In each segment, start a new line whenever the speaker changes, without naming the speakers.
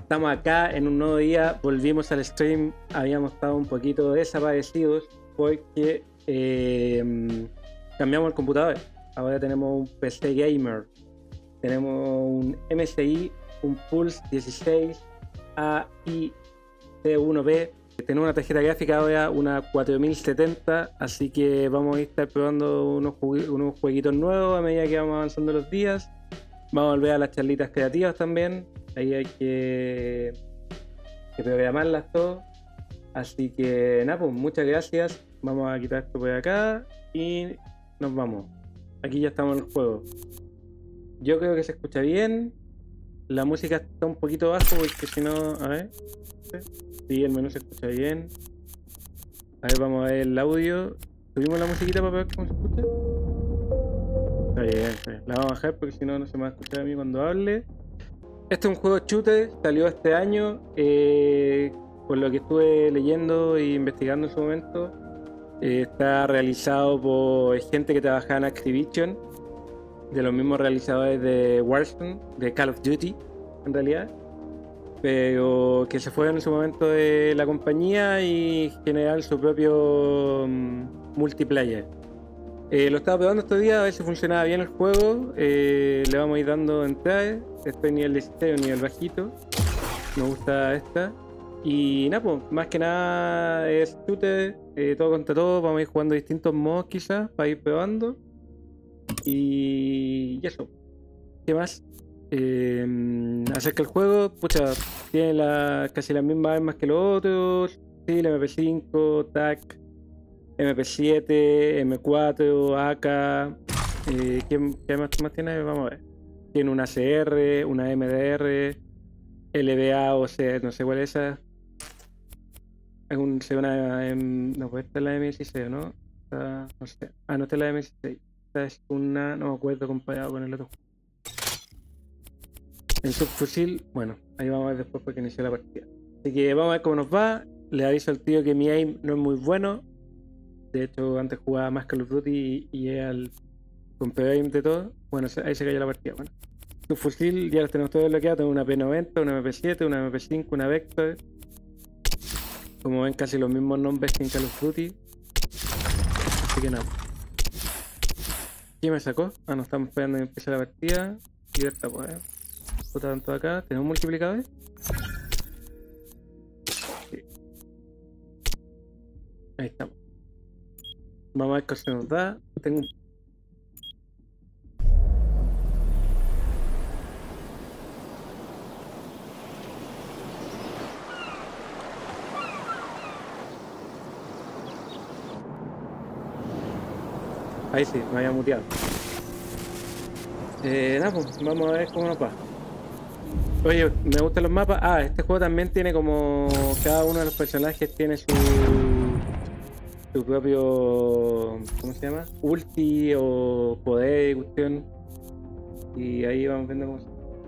estamos acá en un nuevo día, volvimos al stream, habíamos estado un poquito desaparecidos porque cambiamos el computador. Ahora tenemos un PC gamer, tenemos un MSI, un Pulse 16 AI C1B, tenemos una tarjeta gráfica ahora, una 4070, así que vamos a estar probando unos jueguitos nuevos a medida que vamos avanzando los días. Vamos a volver a las charlitas creativas también. Ahí hay que programarlas todo. Así que nada, pues muchas gracias. Vamos a quitar esto por acá y nos vamos. Aquí ya estamos en el juego. Yo creo que se escucha bien. La música está un poquito bajo porque si no... A ver. Sí, el menú se escucha bien. A ver, vamos a ver el audio. Subimos la musiquita para ver cómo se escucha. Está bien, está bien. La vamos a bajar porque si no, no se me va a escuchar a mí cuando hable. Este es un juego shooter, salió este año. Por lo que estuve leyendo e investigando en su momento, está realizado por gente que trabajaba en Activision, de los mismos realizadores de Warzone, de Call of Duty, en realidad, pero que se fueron en su momento de la compañía y generaron su propio multiplayer. Lo estaba probando estos días a ver si funcionaba bien el juego. Le vamos a ir dando entrada. Estoy en nivel 16, nivel bajito. Me gusta esta. Y nada, pues, más que nada es shooter, todo contra todo. Vamos a ir jugando distintos modos quizás para ir probando. Y eso. ¿Qué más? Acerca del juego, pucha, tiene casi las mismas armas que los otros. Sí, el MP5, TAC, MP7, M4, AK. ¿Qué más tiene? Vamos a ver. Tiene una CR, una MDR, LBA, o sea, no sé cuál es esa. Es no puede estar la M16, ¿no? No sé. No está la M16. Esta es una, no me acuerdo comparado con el otro. El subfusil, bueno, ahí vamos a ver después porque inició la partida. Así que vamos a ver cómo nos va. Le aviso al tío que mi aim no es muy bueno. De hecho, antes jugaba más Call of Duty y con peor aim de todo. Bueno, ahí se cayó la partida. Bueno, subfusil ya los tenemos todos bloqueados. Tengo una P90, una MP7, una MP5, una Vector. Como ven, casi los mismos nombres que en Call of Duty. Así que nada. ¿Quién me sacó? No, estamos esperando que empiece la partida. Y ya está, pues. Tanto acá. ¿Tenemos multiplicadores? Sí. Ahí estamos. Vamos a ver qué se nos da. Tengo un... Ahí sí, me había muteado. Nada, pues vamos a ver cómo nos va. Oye, me gustan los mapas. Este juego también tiene como... Cada uno de los personajes tiene su propio... ¿Cómo se llama? Ulti o poder y cuestión. Y ahí vamos viendo cómo se...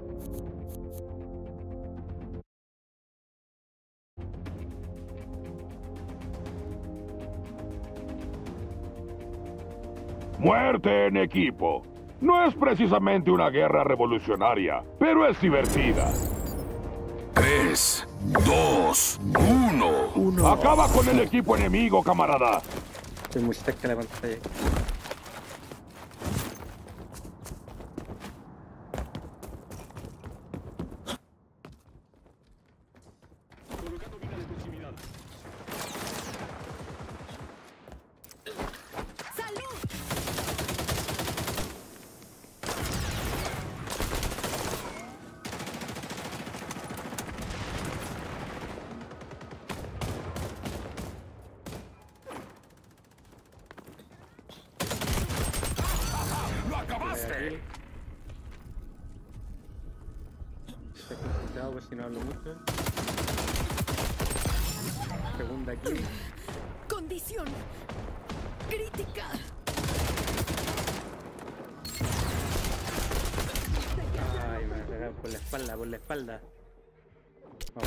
Muerte en equipo. No es precisamente una guerra revolucionaria, pero es divertida.
3, 2, 1.
Acaba con el equipo enemigo, camarada.
Estoy muy cerca de la pantalla. Cuidado por si no hablo mucho. Segunda aquí.
Condición crítica.
Ay, me pegaron por la espalda, por la espalda. Vamos.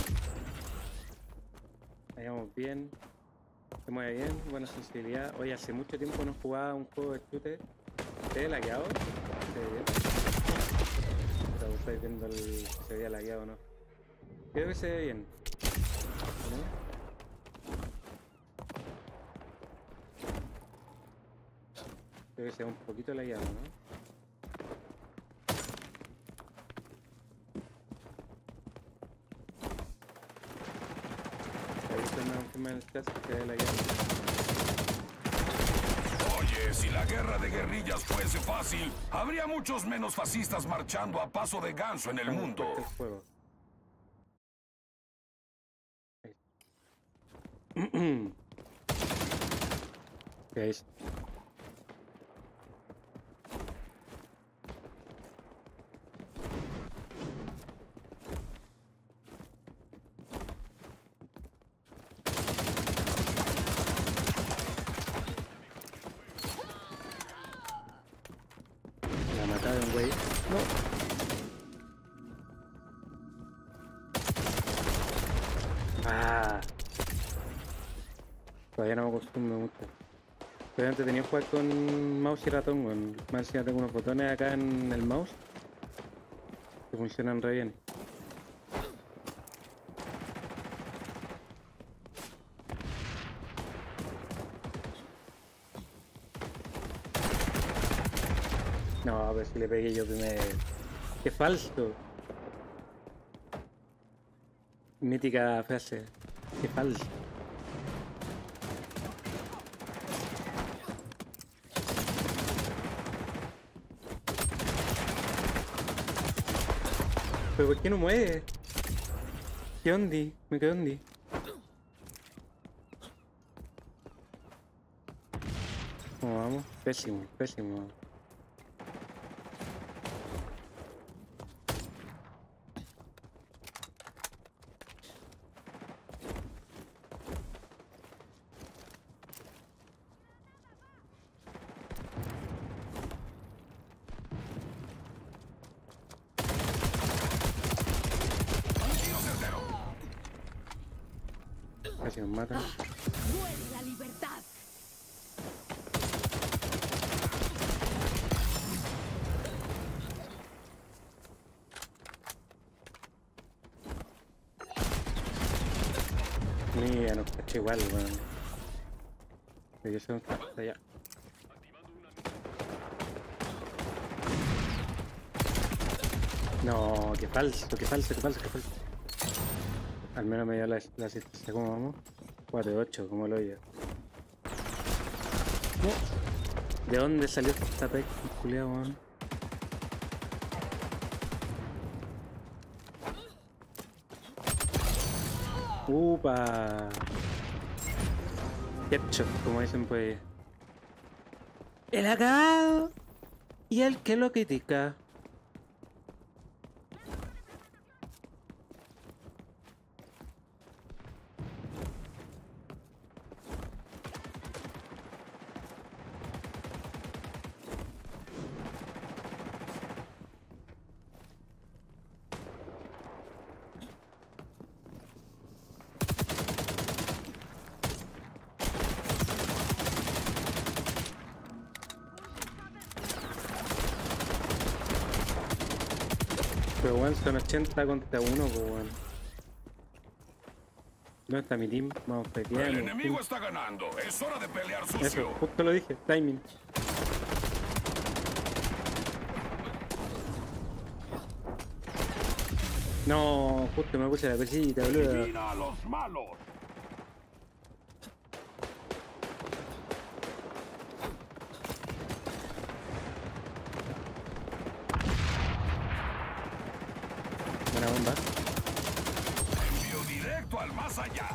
Ahí vamos bien. Se mueve bien, buena sensibilidad. Oye, hace mucho tiempo no jugaba un juego de shooter. ¿Se ve lagueado? Se ve bien. Pero estáis viendo si se veía lagueado o no. Creo que se ve bien. ¿No? Creo que se ve un poquito la llama, ¿no? Ahí está encima del chat que ve la llama.
Oye, si la guerra de guerrillas fuese fácil, habría muchos menos fascistas marchando a paso de ganso en el mundo.
El juego. ¿Qué es? La mataron, güey. No. Ah. Todavía no me acostumbro mucho. Obviamente tenía que jugar con mouse y ratón, weón. Más encima tengo unos botones acá en el mouse que funcionan re bien. No, a ver si le pegué yo primero. ¡Qué falso! Mítica frase. ¡Qué falso! ¿Pero por qué no mueve? ¿Qué ondi? Me quedé ondi. ¿Cómo vamos? Pésimo, pésimo. Casi nos matan.
¡Muere la libertad!
Mira, nos caché igual, weón. Pero yo soy un hasta allá. No, qué falso, qué falso, qué falso, qué falso. Al menos me dio la asistencia. ¿Cómo vamos? 4 de 8, como lo oye. No. ¿De dónde salió esta pec, culiao, weón? ¡Upa! Ketchup, como dicen pues. El acabado y el que lo critica. Pero bueno, son 80 contra 1, pues bueno. ¿Dónde está mi team? Vamos a pelear.
El enemigo está ganando. Es hora de pelear
Eso,
sucio.
justo lo dije, timing. No, justo me puse la cosita, boludo.
Elimina a los malos.
Buena bomba.
Envío directo al más allá.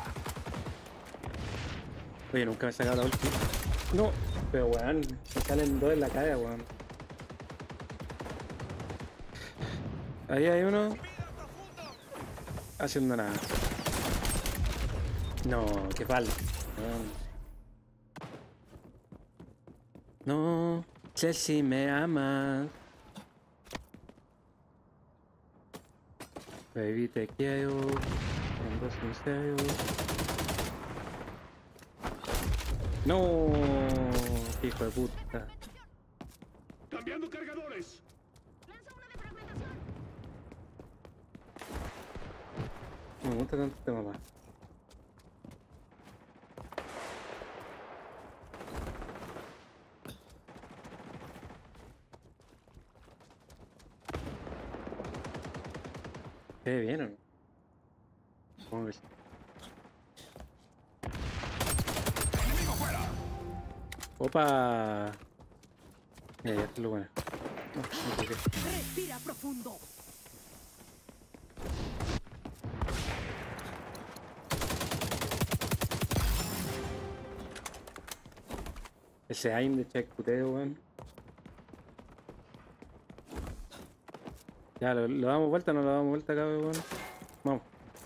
Oye, nunca me he sacado la ulti. No, pero weón, me salen dos en la cara, weón. Ahí hay uno. Haciendo nada. No, qué falta. No, sé si me amas. Baby, te quiero. Tengo sincero. No, hijo de puta.
Cambiando cargadores.
¡Lanza una de fragmentación!
me gusta tanto este mapa. ¿Se ve bien o no? Supongo que sí.
¡Enemigo fuera!
¡Opa! Ya esto es lo bueno. No, no toqué.
Respira profundo.
Ese aim de chacuteo, weón. Ya, ¿lo damos vuelta o no lo damos vuelta acá, weón? Vamos.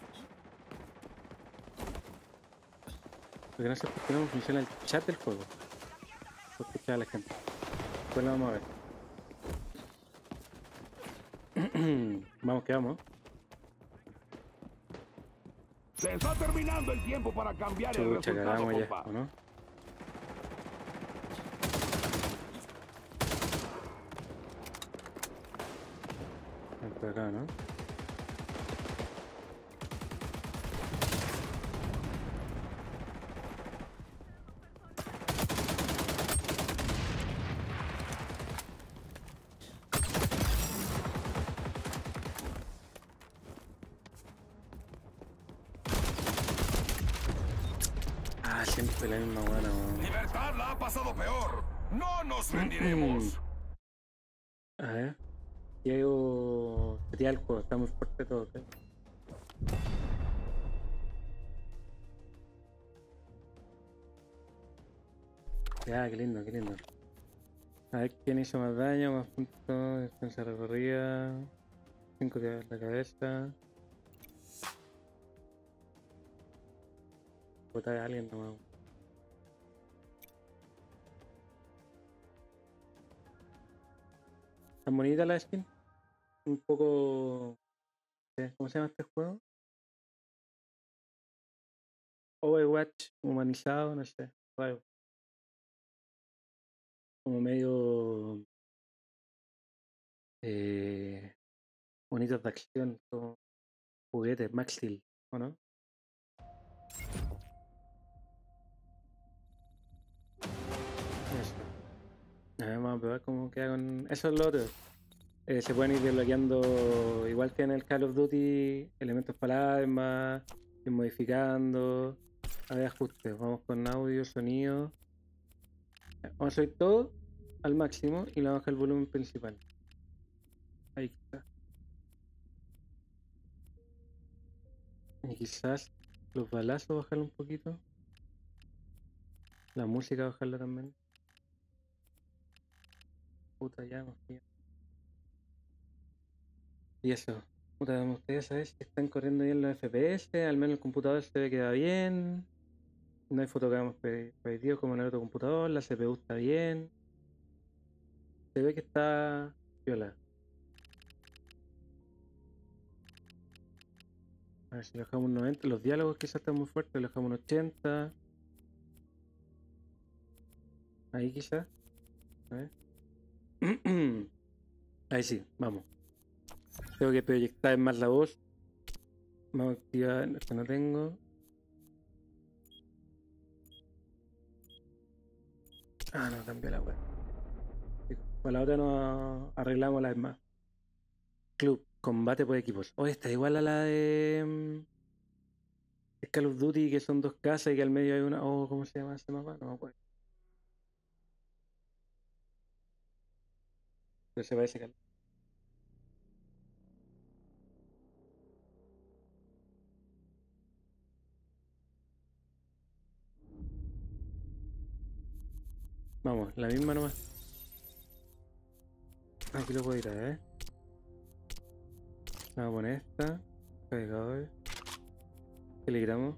Lo que no sé por qué no funciona el chat del juego. Por escuchar a la gente. Después lo vamos a ver. Vamos que vamos.
Se está terminando el tiempo para cambiar el
Chucha,
resultado,
cagamos ya,
compa.
¿o no? Ven por acá, ¿no? Ah, siempre la misma buena, weón.
Libertad la ha pasado peor. No nos rendiremos.
A ver. Llego. Sería el juego, está muy fuerte todo, ¿ok? Ya, qué lindo, qué lindo. A ver quién hizo más daño, más puntos, defensa recorrida, 5 de la cabeza. Puta de alguien nomás. Tan bonita la skin. Un poco. ¿Cómo se llama este juego? Overwatch humanizado, no sé. Raro. Como medio. Bonitos de acción, como juguetes, Max Steel, ¿o no? Eso. A ver, vamos a probar cómo queda con. Eso es lo otro. Se pueden ir desbloqueando, igual que en el Call of Duty, elementos para armas, ir modificando. A ver, ajustes. Vamos con audio, sonido. Vamos a subir todo al máximo y le vamos a bajar el volumen principal. Ahí está. Y quizás los balazos bajarlo un poquito. La música bajarla también. Puta, ya me fui. Y eso. Puta, como ustedes saben que están corriendo bien los FPS, al menos el computador se ve que va bien. No hay fotogramas perdidos como en el otro computador, la CPU está bien. Se ve que está viola. A ver si le bajamos un 90. Los diálogos quizás están muy fuertes, le bajamos un 80. Ahí quizás. A ver. Ahí sí, vamos. Tengo que proyectar más la voz. Vamos a activar esto, no tengo. Ah, no, cambié la web. Para la otra nos arreglamos las más. Club, combate por equipos. Oh, esta es igual a la de Call of Duty, que son 2 casas y que al medio hay una. Oh, ¿cómo se llama ese mapa? No me acuerdo. Pero se parece que. Vamos, la misma nomás. Aquí lo puedo ir a ver. Vamos a poner esta. Cargador. ¿Qué le quitamos?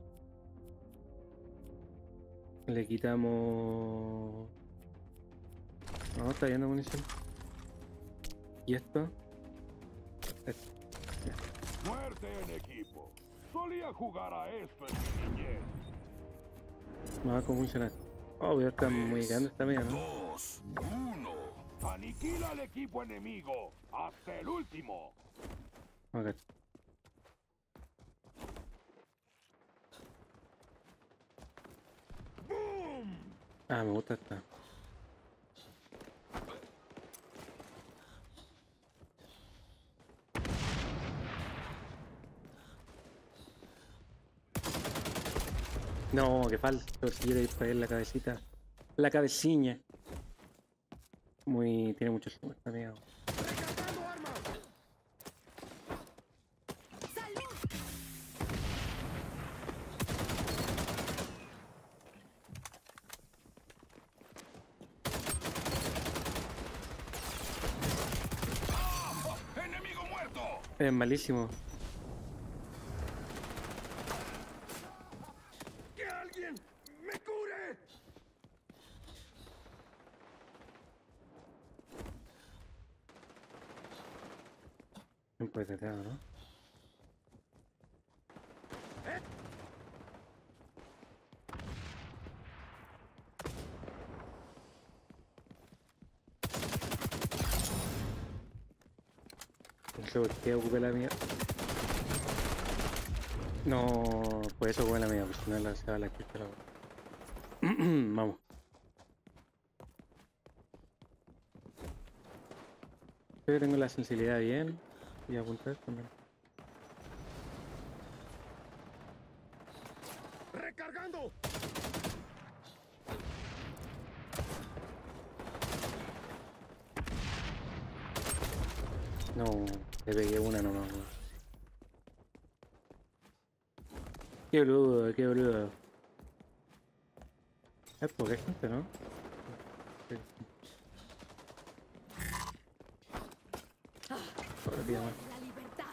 Le quitamos. No, está viendo munición. ¿Y esto? Esto.
Muerte en equipo. Solía jugar a esto en mi niñez.
Vamos a ver cómo funciona esto. Oh, voy a estar muy grande esta mía, ¿no?
2, 1.
Aniquila al equipo enemigo hasta el último.
Ok. Ah, me gusta esta. No, que falta. Si quiero disparar en la cabecita. La cabeciña. Muy. Tiene mucho zoom esta mía.
¡Enemigo muerto!
Es malísimo.
¡Que alguien me cure!
Un poco de teatro, ¿no? No sé por qué ocupé la mía. No, pues eso ocupé la mía, pues si no se va la chucha la wea. Vamos. Creo que tengo la sensibilidad bien. Y apuntar también.
¡Recargando!
No, le pegué una nomás, weón. Qué boludo, qué boludo. Es poca gente, ¿no? Sí. Por día más.
La libertad.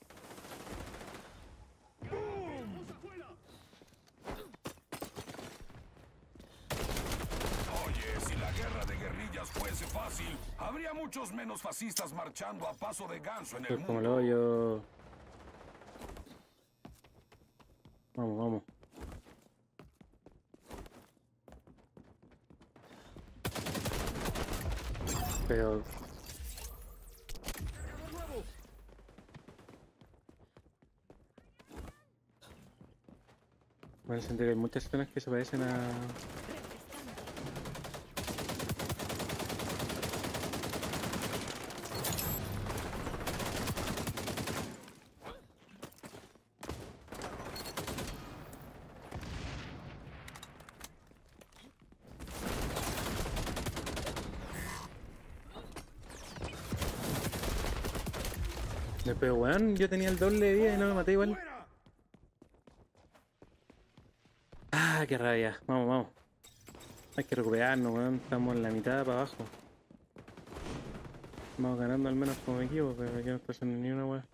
Oye, si la guerra de guerrillas fuese fácil, habría muchos menos fascistas marchando a paso de ganso en el
Pues como
mundo.
lo hoyo. Vamos, vamos. Pero. Bueno, siento que hay muchas zonas que se parecen a. Pero weón, yo tenía el doble de vida y no me maté igual.
¡Fuera!
Ah, qué rabia. Vamos, vamos. Hay que recuperarnos, weón. Estamos en la mitad para abajo. Vamos ganando al menos como equipo, pero aquí no está haciendo ni una weá.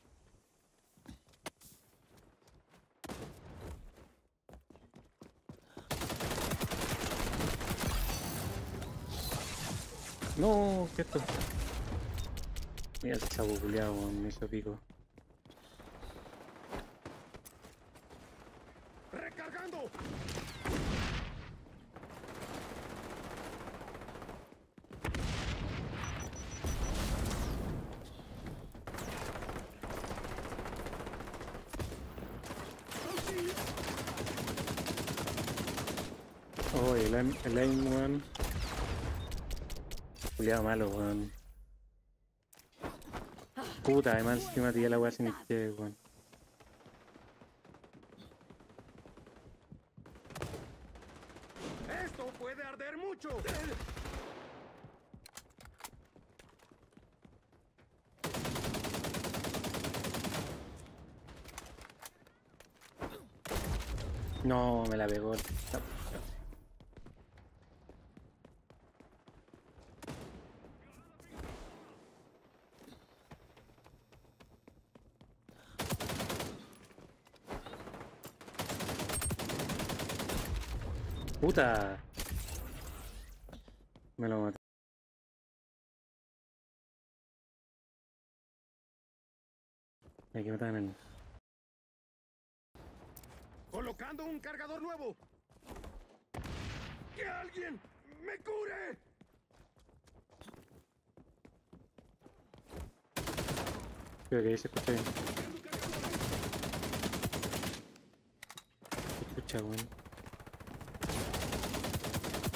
No, ¿qué es esto? Mira ese sapo culiado, weón, me hizo pico.
¡Recargando!
Oh, el aim, weón. Culiado malo, weón. Puta, además encima tiré la weá sin izquierda, weón.
¡Esto puede arder mucho!
No, me la pegó. Puta. Me lo maté. Hay que matar en el...
¡Colocando un cargador nuevo! ¡Que alguien me cure!
Creo que ahí se escucha bien. Se escucha, weón.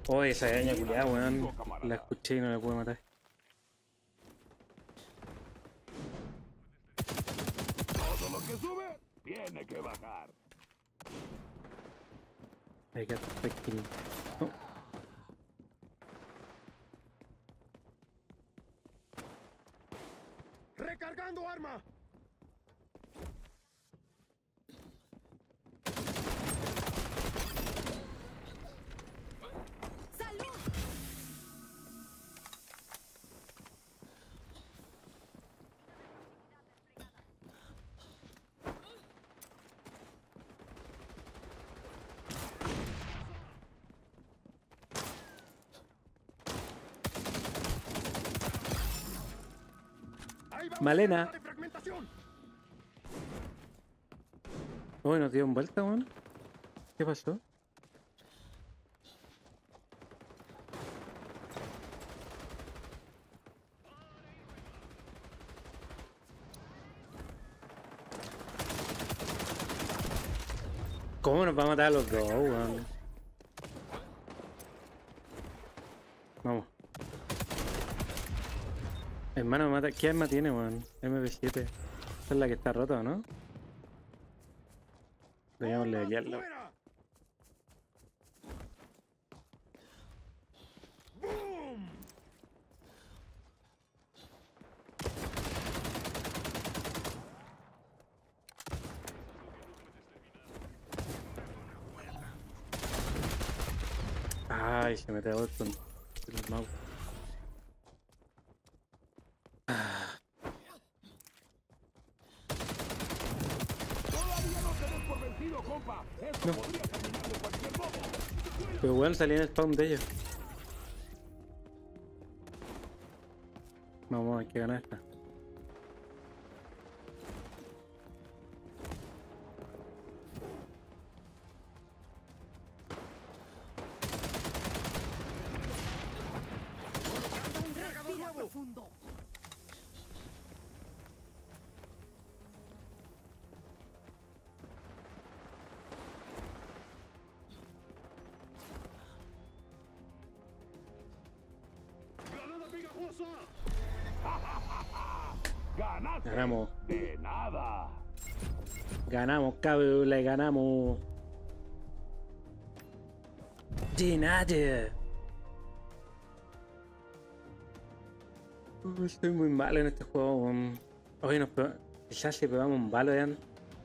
Oh, esa araña culiada, weón.
Camarada.
La escuché y no la pude matar.
Todo lo que sube tiene que bajar.
Hay que hacer kill. No.
¡Recargando arma!
¡Salud!
¡Ahí va
Malena.
una de fragmentación!
Oh, nos dio vuelta, weón. ¿Qué pasó? ¿Cómo nos va a matar a los dos, weón? Vamos. Hermano, me mata. ¿Qué arma tiene, weón? MP7. Esa es la que está rota, ¿no? Deberíamos levelearla.
¡Fuera! ¡Bum!
Ay, se me trabó con el mouse.
Todavía no te des por vencido, compa. Esto podría terminar de cualquier modo.
Pero weón, salí en el spawn de ellos. Vamos, hay que ganar esta.
Respira profundo.
¡Granada pegajosa! ¡Ganaste!
Ganamos.
¡De nada!
Ganamos, cabrón, le ganamos. Ginaje. Estoy muy malo en este juego. Hoy quizás si pegamos un Valorant.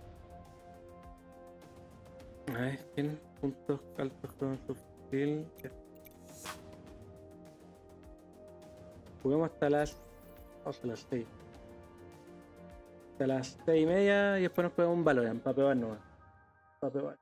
A ver, ¿quién? Puntos altos con su skill. Juguemos hasta las. Vamos a las 6. Hasta las 6:30 y después nos pegamos un Valorant para pegarnos. Para pegar.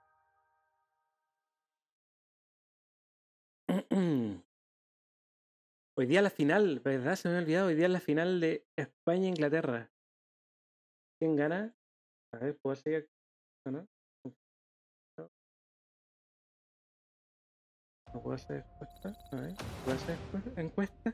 Hoy día la final, ¿verdad? Se me ha olvidado. Hoy día es la final de España-Inglaterra. ¿Quién gana? A ver, ¿puedo seguir? ¿O no? No puedo hacer encuesta. A ver, ¿puedo hacer encuesta?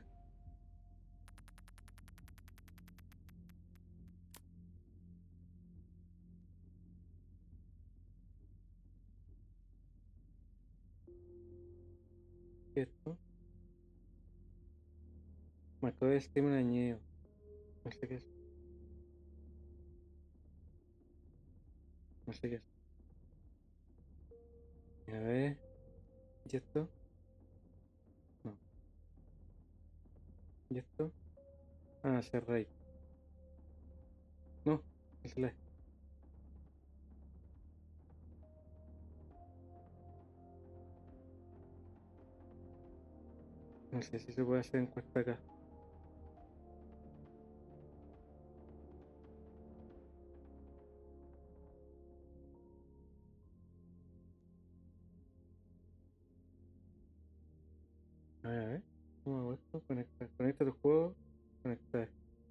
¿Qué es esto? Marcó de Steam un añadido. No sé qué es. No sé qué es. A ver. ¿Y esto? No. ¿Y esto? Ah, hacer raid. No, es la. No sé si se puede hacer encuesta acá. A ver, a ver. ¿Cómo hago esto? Conectar. Conecta tu juego. Conectar.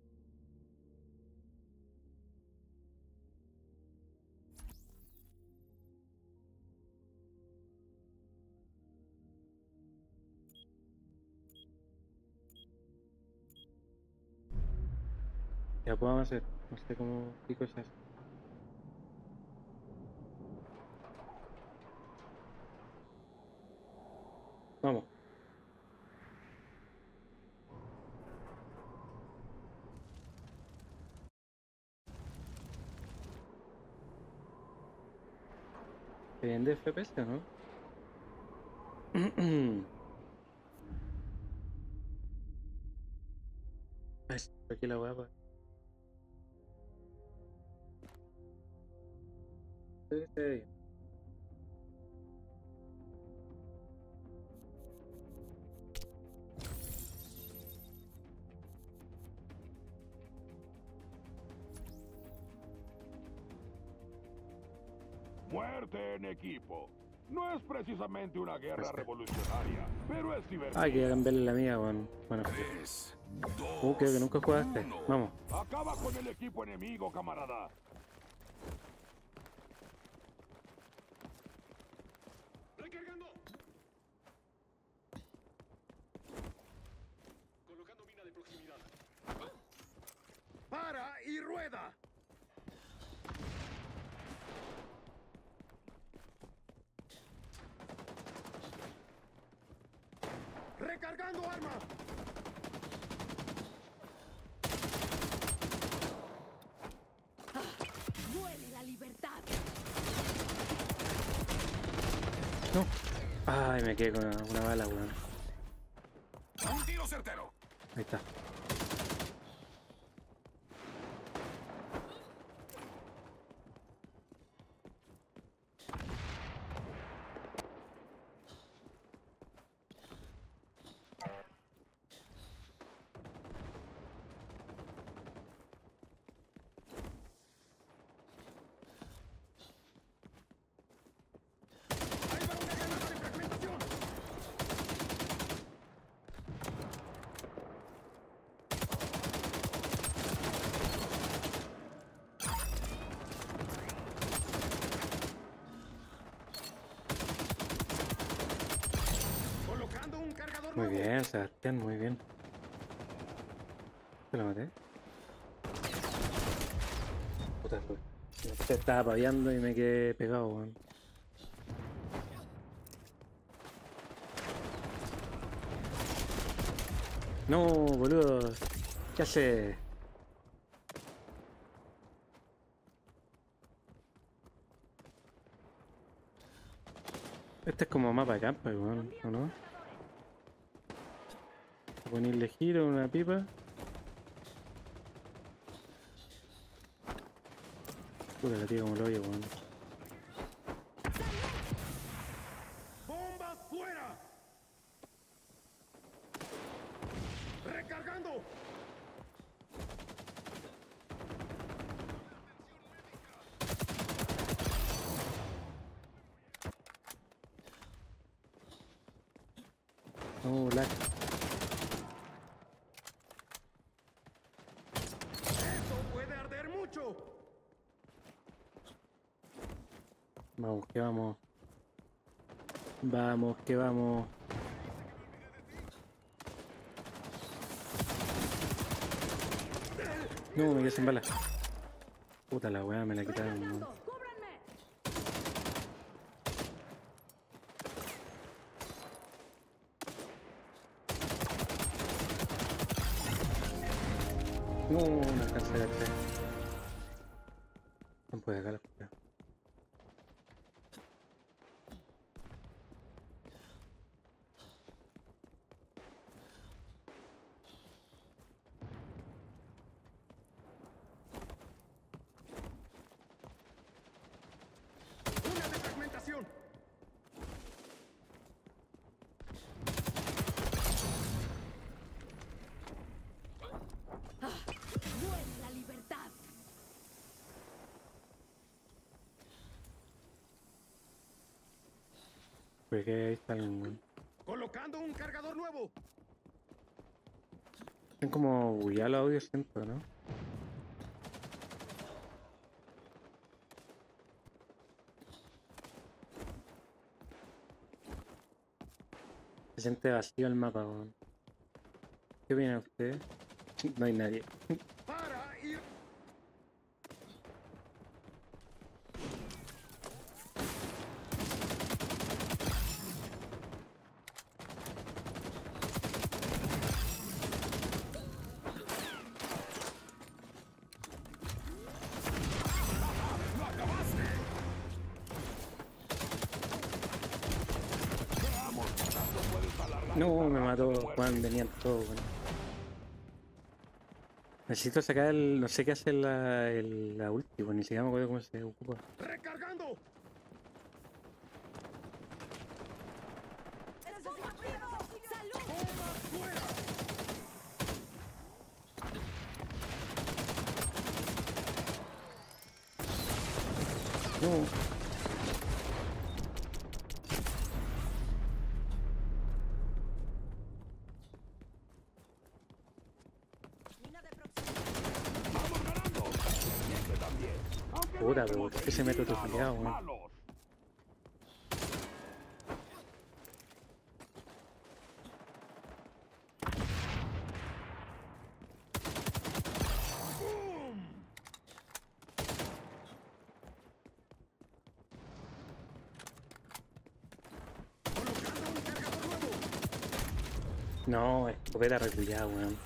Ya podemos hacer. No sé cómo. ¿Qué cosas? Vamos. ¿Se vende FPS o no? Ay, aquí la hueá. Sí.
Muerte en equipo. No es precisamente una guerra revolucionaria, pero es divertido.
Ah, que cambiarle la mía, weón. Bueno.
3, 2,
Creo que nunca jugaste.
1.
Vamos.
Acaba con el equipo enemigo, camarada.
Recargando. Colocando mina de proximidad. ¡Para y rueda! ¡Recargando arma!
¡Muere la libertad!
No. Ay, me quedé con una bala, weón.
Un tiro certero.
Ahí está.
¡Ahí va una granada de fragmentación! Colocando un cargador
Muy
nuevo.
bien, Sebastián, muy bien. ¿Te lo maté? Puta, se estaba paviando y me quedé pegado, weón. No, boludo. ¿Qué hace? Este es como mapa de campo, weón, ¿o no? Ponerle giro, una pipa. Puta, la tía como lo oye, weón.
¡Bombas fuera! ¡Recargando!
No, lag.
¡Eso puede arder mucho!
Vamos, que vamos. Vamos, que vamos. No, me quedé sin bala. Puta la weá, me la quitaron. weón.
¡Recargando! ¡Cúbranme!
No, no alcancé a darte. No puede acá la weá.
¡Una de fragmentación!
¡Muere la libertad!
Porque ahí están, weón.
Colocando un cargador nuevo.
Están como bugueados los audios, siento, ¿no? Se siente vacío el mapa, weón. ¿Qué opina usted? No hay nadie.
Para y...
No, me mató Juan, venían todos, weón. Necesito sacar el. No sé qué hace la ulti, weón. Ni siquiera me acuerdo cómo se ocupa.
¡Recargando!
No.
¡Vamos ganando! Y este también. Aunque
Puta,
no
pero
estemos
¿por qué se mete otro
malos,
culiao, weón?
malos.
¡Colocando un cargador nuevo!
No, escopeta recullada, weón.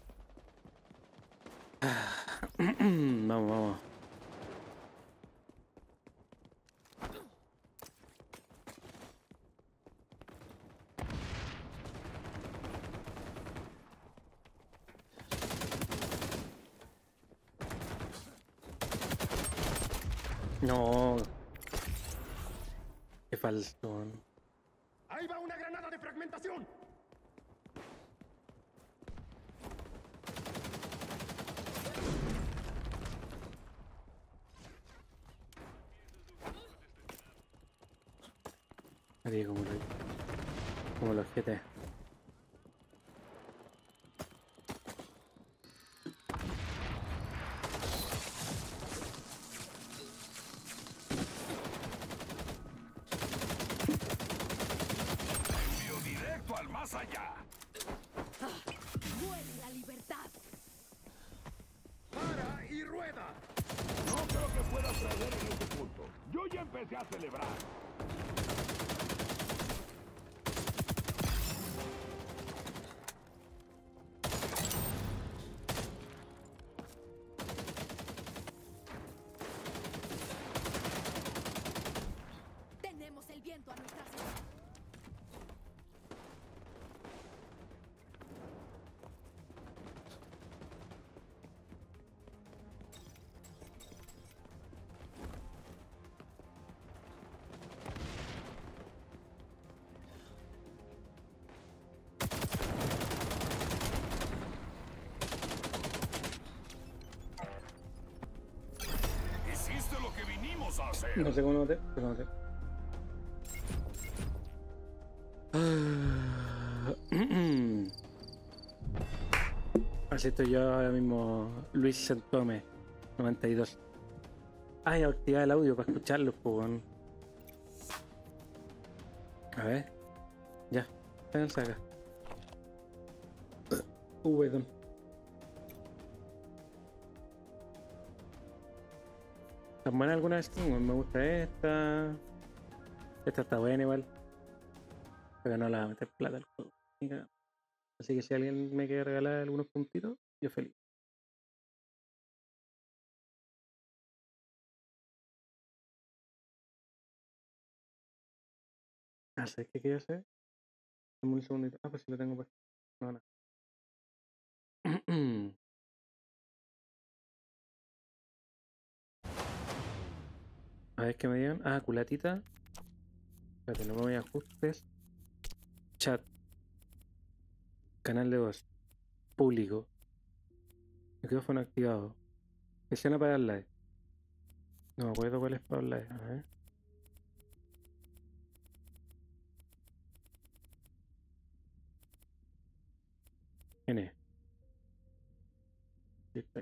Vamos, vamos. No. Qué falso, weón.
¡Ahí va una granada de fragmentación!
Así como los GT.
Envío directo al más allá.
Muere la libertad.
¡Para y rueda!
No creo que puedas perder en este punto. Yo ya empecé a celebrar.
Tenemos el viento a nuestra favor.
Hiciste lo que vinimos a hacer.
No sé cómo lo maté, pero lo maté. Así estoy yo ahora mismo, Luis Santome, 92. Ay, activar el audio para escucharlo, pues, weón. A ver. Ya, vénganse acá. Perdón. ¿Están buenas algunas skins? Me gusta esta. Esta está buena igual. Pero no la va a meter plata al juego. Ni cagando. Así que si alguien me quiere regalar algunos puntitos, yo feliz. Ah, ¿sabes qué quiero hacer? Dame un segundito. Ah, pues si lo tengo puesto. No, no. A ver qué me digan. Ah, culatita. Espérate, no me voy a ajustes. Chat. Canal de voz. Público. Micrófono activado. Presiona para live. No me acuerdo cuál es para live. A ver. ¿Quién es? Sí, está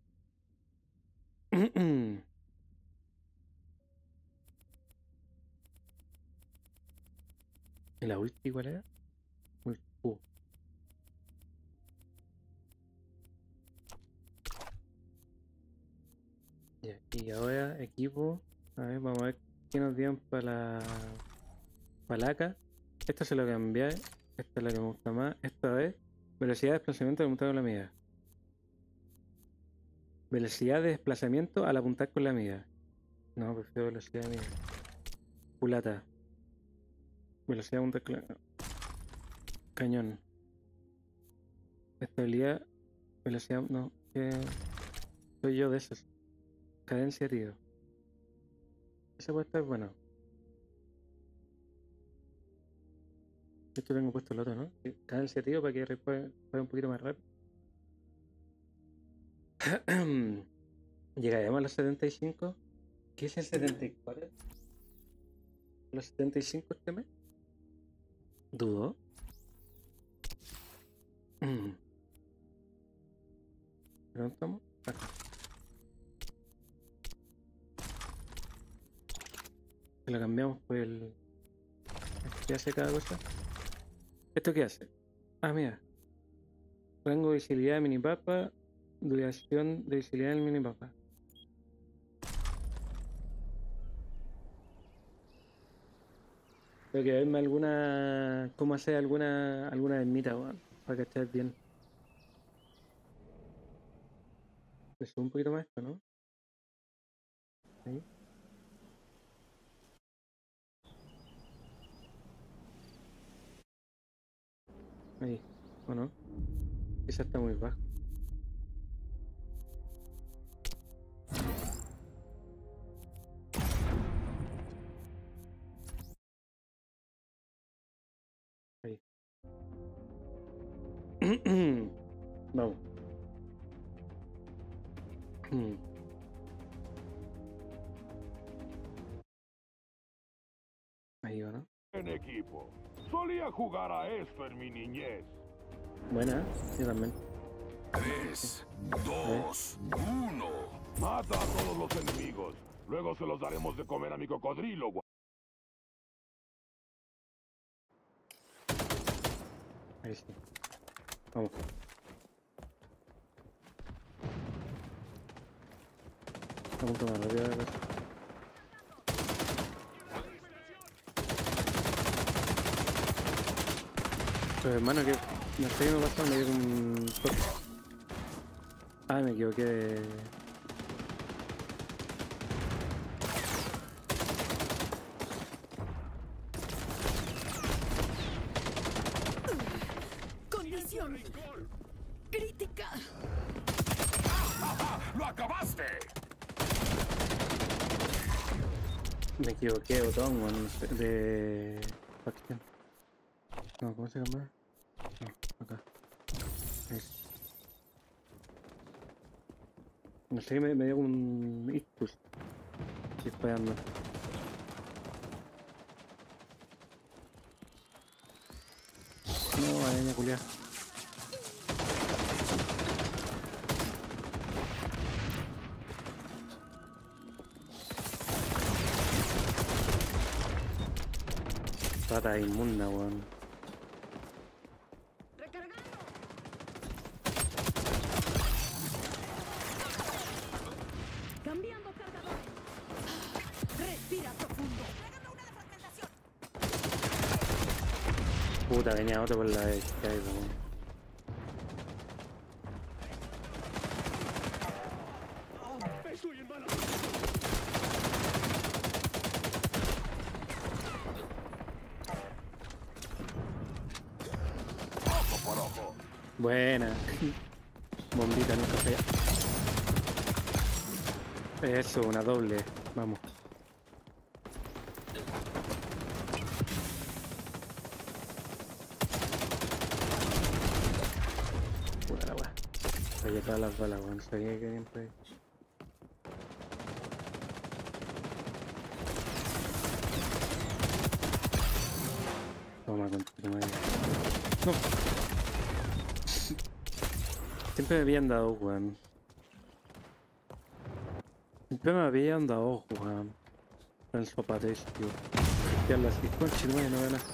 bien. ¿Y la ulti cuál era? Ya, y ahora equipo. A ver, vamos a ver qué nos dieron para la palaca. Esto se lo cambié. Esta es la que me gusta más. Esta vez, velocidad de desplazamiento al apuntar con la amiga. Velocidad de desplazamiento al apuntar con la amiga. No, prefiero velocidad de amiga. Culata. Velocidad de apuntar con la amiga. Cañón. Estabilidad. Velocidad. No. Soy yo de esos. Cadencia, tío. Ese puede estar bueno. Esto tengo puesto el otro, ¿no? Cadencia, tío, para que juegue un poquito más rápido. Llegaremos a los 75. ¿Qué es el 74? ¿Los 75 este mes? Dudo. ¿Pero estamos? Acá. Que lo cambiamos por el... ¿Qué hace cada cosa? ¿Esto qué hace? Ah, mira. Rango de visibilidad de minipapa. Duración de visibilidad del minipapa. Tengo que verme alguna... cómo hacer alguna ermita, weón, para que estés bien. Le subo un poquito más esto, ¿no? Ahí. Ahí, ¿o no? Esa está muy bajo. Ahí. Vamos. Ahí va, ¿no?
En equipo. Solía jugar a esto en mi niñez.
Buena, yo también.
3, 2, 1.
Mata a todos los enemigos. Luego se los daremos de comer a mi cocodrilo.
Ahí sí. Vamos. Un poco más rápido. Pero hermano, que no sé qué me pasó, me dio como un toque. Ah, me equivoqué de...
Condición crítica.
¡Lo acabaste!
Me equivoqué, botón, weón, de... facción. No, ¿cómo se llama? No, acá. Ahí. No sé, me dio como un ictus. Chispeando. No, araña culiá. Rata inmunda, weón.
Cambiando cargador. Respira profundo. Tráigame una de fragmentación.
Puta, venía otro por la izquierda, weón.
Estoy en malas.
Ojo por ojo.
Buena. Bombita nunca falla. Eso, una doble. Vamos. Puta la weá. Fallé todas las balas, weón. Sabía que siempre. Toma, con tu madre. No. Siempre me habían dado, weón. Siempre me habían dado, weón. En el sopatez, tío. Ya las que conche, no no ganas.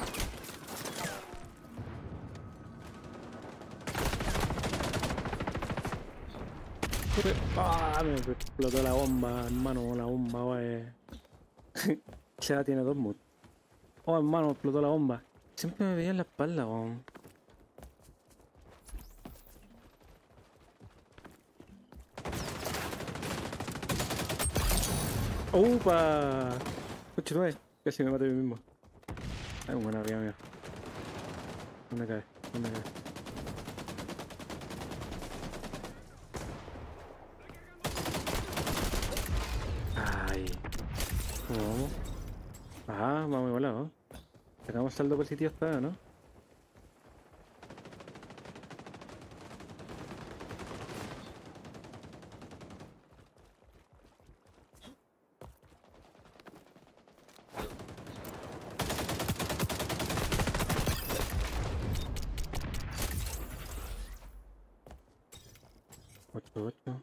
Ah, me explotó la bomba, hermano, la bomba, weón. Ya tiene dos mods. Oh, hermano, me explotó la bomba. Siempre me veía en la espalda, weón. ¡Upa! Coche, no es. Casi me maté a mí mismo. Ay, buena arriba, mía. ¿Dónde cae? ¿Dónde queda? Ay. ¿Cómo vamos? Ah, vamos igual, ¿no? Sacamos saldo positivo hasta ahora, ¿no? Ocho.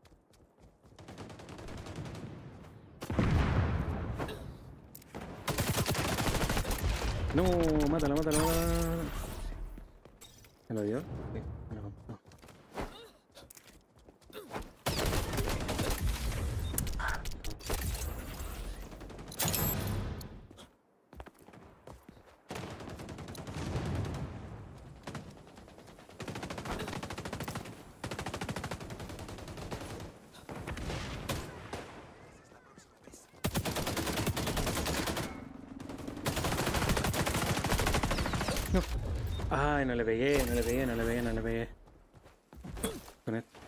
No, mátala. ¿Me lo dio? Sí, me lo compró. No. Ay, no le pegué. Con esto.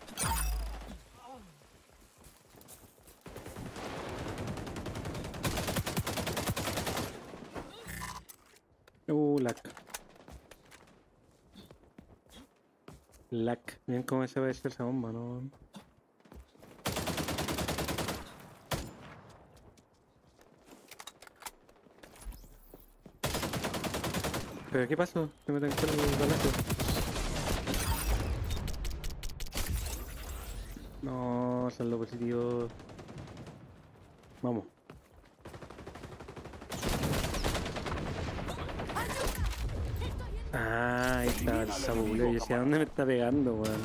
Lag. Miren cómo se va a hacer esa bomba, ¿no? ¿Pero qué pasó? Se me trancó el balazo. No, saldo positivo. Vamos. Ah, ahí está el sabuleo. Yo decía, ¿dónde me está pegando, weón?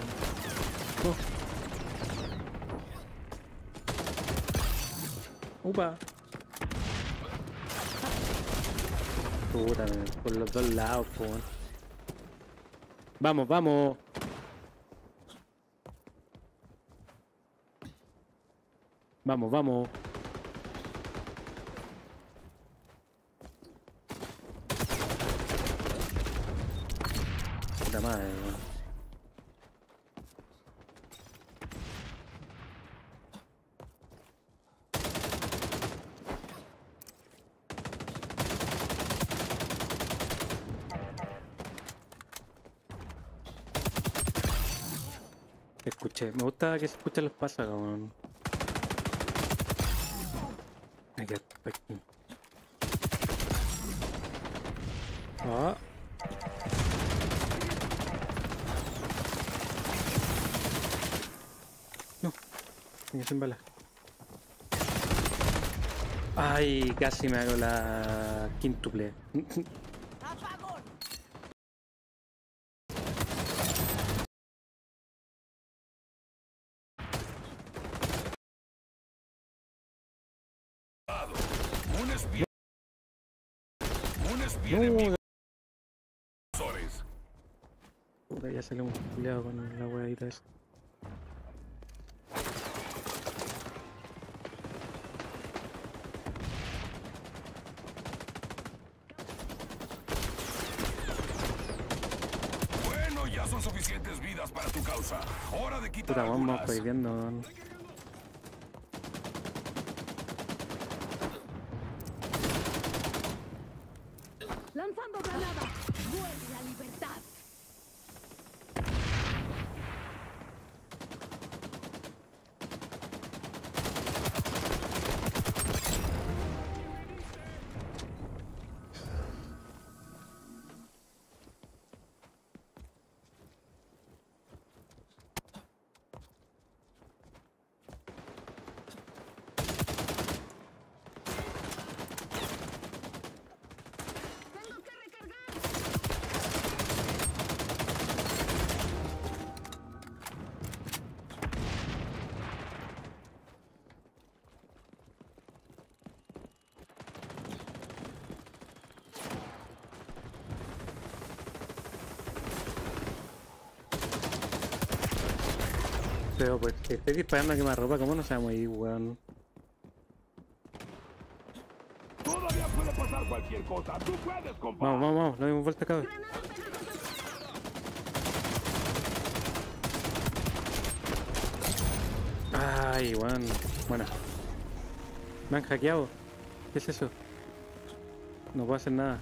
Upa. Puta, por los dos lados, po. Vamos. Vamos. Puta madre, weón. Escuché, me gusta que se escuchen los pasos, weón. Aquí está, aquí. Ah. No, me quedé sin balas. Ay, casi me hago la quíntuple.
¡Apagón!
Un espía.
No,
enemigo.
puta, ya salió un culiado con la huevita esa.
Bueno, ya son suficientes vidas para tu causa. Hora de quitar
Puta, vamos
algunas.
perdiendo.
¡Lanzando granada! ¡Vuelve la libertad! ¡Tengo que recargar!
Pero pues que estoy disparando a quemarropa, ¿cómo no se va a morir, weón?
Todavía puede pasar cualquier cosa. Tú puedes, compadre.
Vamos, no dimos vuelta acá.
¡Granada pegajosa!
Ay, weón. Bueno. Me han hackeado. ¿Qué es eso? No puedo hacer nada.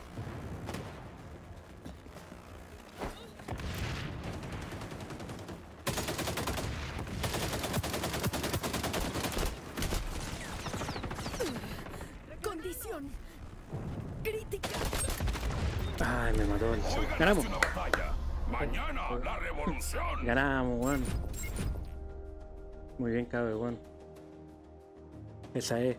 Condición crítica.
Ay, me mató el sol.
Hoy
Ganamos.
ganaste una batalla. Mañana la revolución.
Ganamos, weón. Muy bien, cabrón, weón. Esa es.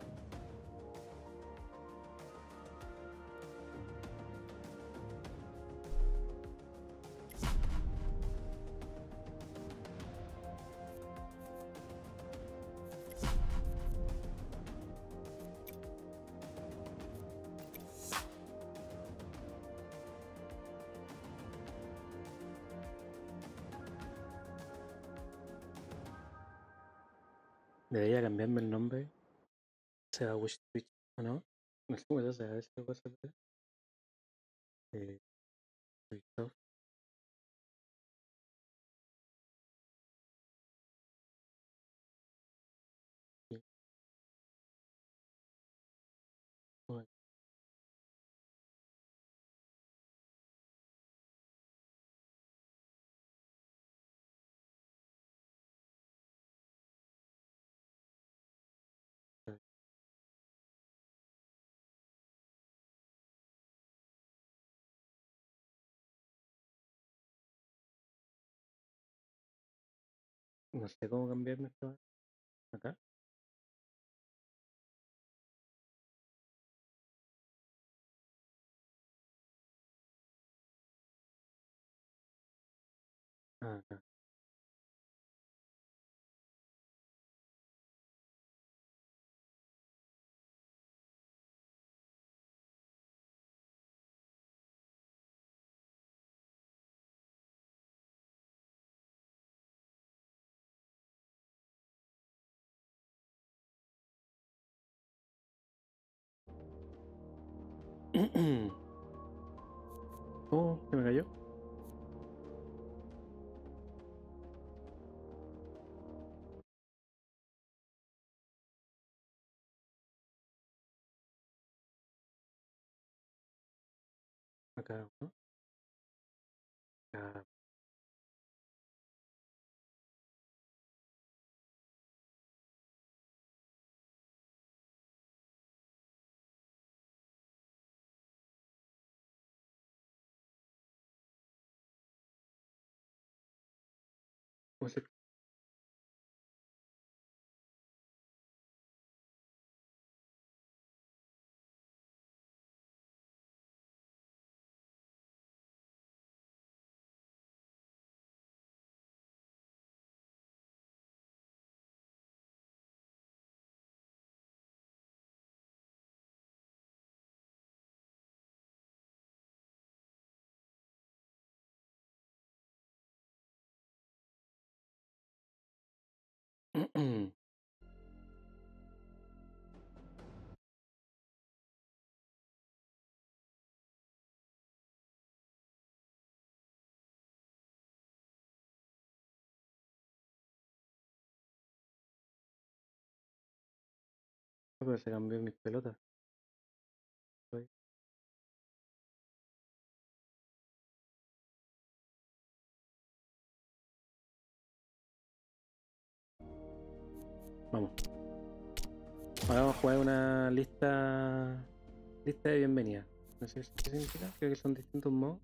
Debería cambiarme el nombre. Se va Wish Twitch, ¿o no? No sé cómo se hace, a ver si lo puedo hacer. Ubisoft. Sí. Bueno, no sé cómo cambiarme esto. Acá. Ah, acá. Oh, se me cayó. Acá, ¿no? Acá. ¿Cómo se... Pero se cambió mis pelotas. Estoy- Vamos. Ahora vamos a jugar una lista de bienvenida. No sé qué significa. Creo que son distintos modos.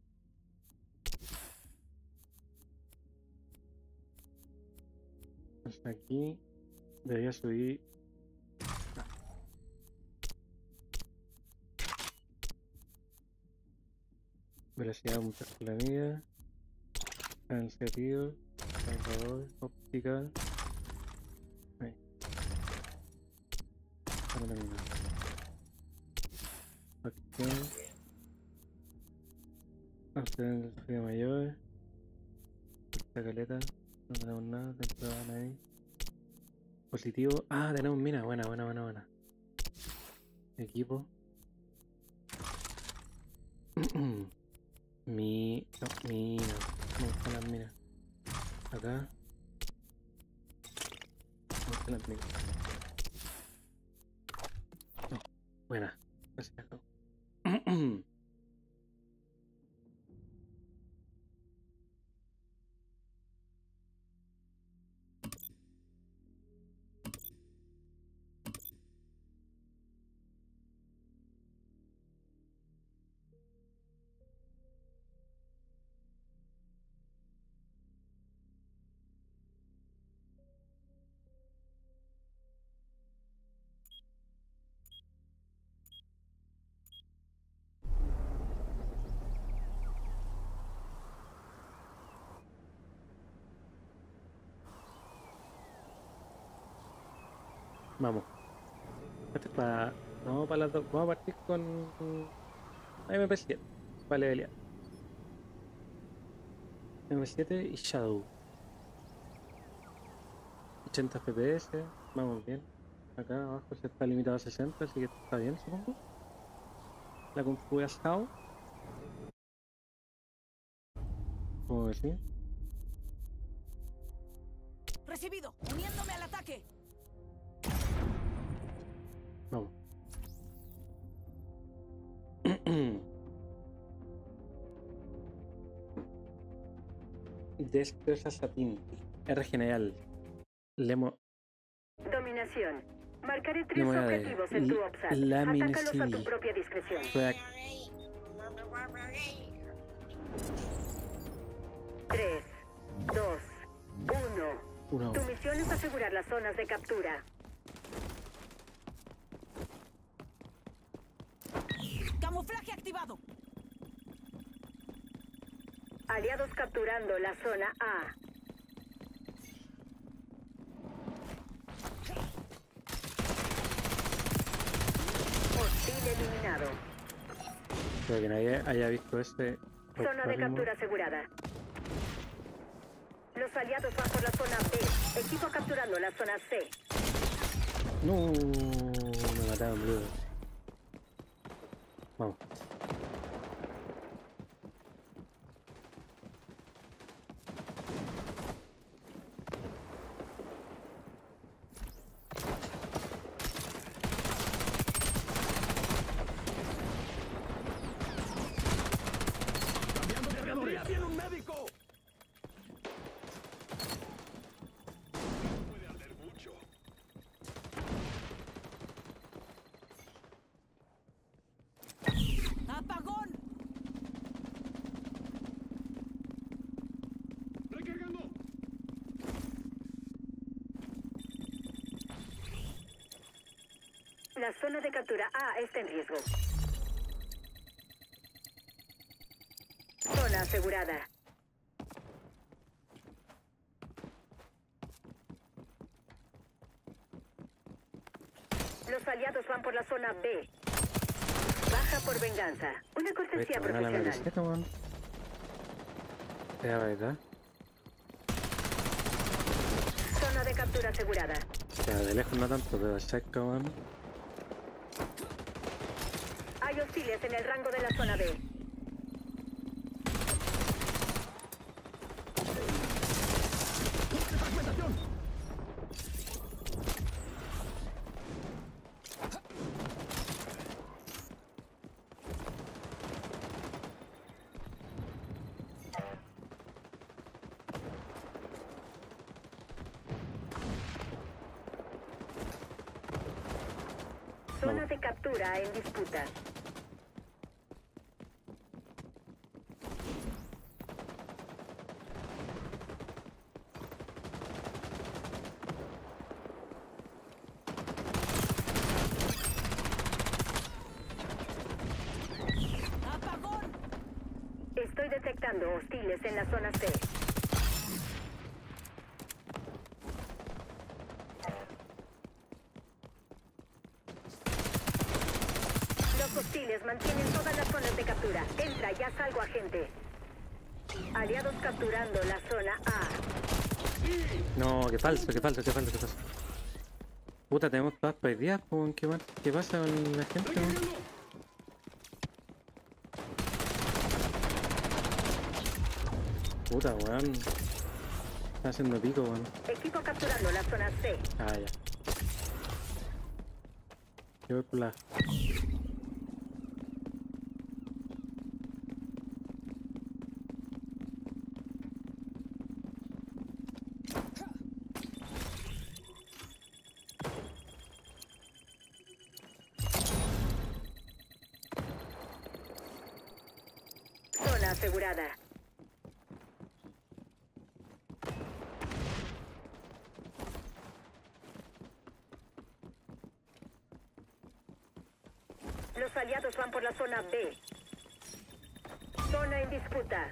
Hasta aquí debería subir. Velocidad aumentar con la mira. Cancelario. Cargador. Óptica. Ahí. Vamos a terminar. Acción. Hacer frío mayor. Esta caleta. No tenemos nada. Temporada ahí. Positivo. Ah, tenemos mina. Buena. Equipo. No, mina. Me gustan las minas. Acá. Delante mío. No, buena. Gracias. Vamos. Este es para. No, para las dos. Vamos a partir con. MP7. Para levelear. MP7 y Shadow. 80 FPS. Vamos bien. Acá abajo se está limitado a 60, así que está bien, supongo. La configuración. Como decía.
Recibido. Uniéndome al ataque.
Vamos. Destreza Satín. R general.
Dominación. Marcaré 3
Memoria de
objetivos en tu OPSAT.
Lámina
Atácalos a tu
sí.
propia discreción.
Fue
3, 2, 1.
uno.
Tu misión es asegurar las zonas de captura.
Camuflaje activado.
Aliados capturando la zona A. Hostil eliminado.
Creo que nadie haya visto este.
Zona de captura asegurada. Los aliados van por la zona B. Equipo capturando la zona C.
No, me mataron, boludo. Vamos.
¡Cambiando cargadores! ¡Viene un médico! No puede arder mucho.
¡Apagón!
¡Recargando!
La zona de captura A está en riesgo. Zona asegurada. Los aliados van por la zona B. Baja por venganza. Una cortesía
Van a la
profesional.
mereceta, weón. Es verdad.
Zona de captura asegurada.
O sea, de lejos no tanto, pero cerca, weón.
Hay hostiles en el rango de la zona B.
¡Fragmentación!
Zona de captura en disputa.
¡Apagón!
Estoy detectando hostiles en la zona C. Los hostiles mantienen todas las zonas de captura. Entra, ya salgo, agente. Aliados capturando la zona A.
No, qué falso, qué falso, qué falso, qué falso. Puta, tenemos todas perdidas, weón. ¿Qué pasa con la gente, weón?
¡Recargando!
Puta, weón. Está haciendo pico, weón.
Equipo capturando la zona C.
Ah, ya. Yo voy por la...
Zona asegurada. Los aliados van por la zona B. Zona en disputa.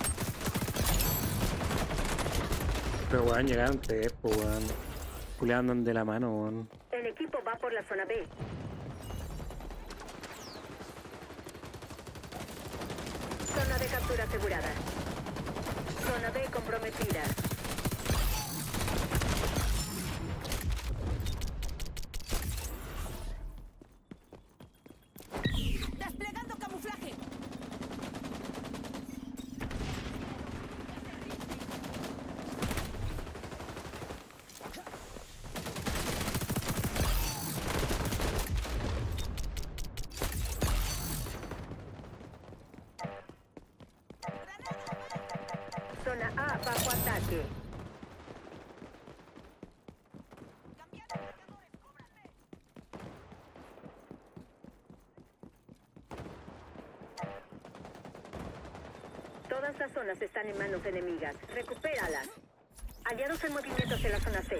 Pero, weón, llegaron tres, pues, weón. Culeados andan de la mano, weón.
El equipo va por la zona B. Zona de captura asegurada. Zona B comprometida.
¡Desplegando camuflaje!
Zona A bajo ataque. Todas las zonas están en manos enemigas. Recupéralas. Aliados en movimiento hacia la zona C.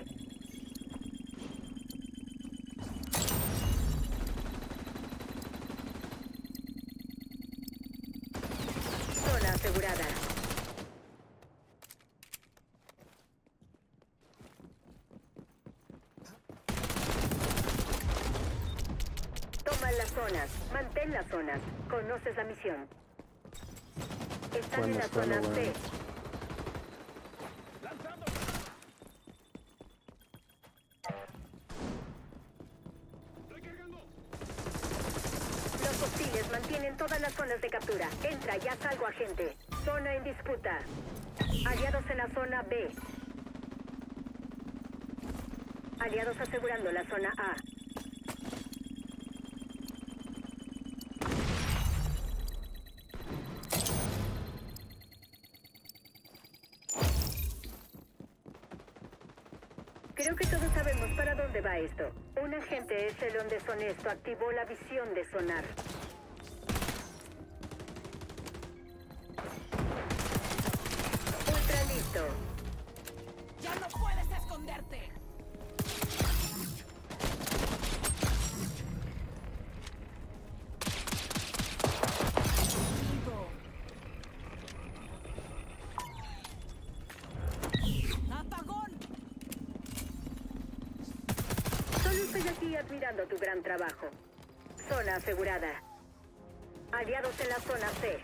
Zona asegurada. Toma las zonas. Mantén las zonas. Conoces la misión. Están en la
Cuando
zona
suelo,
C.
weón.
Los hostiles mantienen todas las zonas de captura. Entra, ya salgo agente. Zona en disputa. Aliados en la zona B. Aliados asegurando la zona A. Creo que todos sabemos para dónde va esto. Un agente Echelon deshonesto activó la visión de sonar. Ultra listo.
¡Ya no puedes esconderte! ¡Apagón!
Solo estoy aquí admirando tu gran trabajo. Zona asegurada. Aliados en la zona C.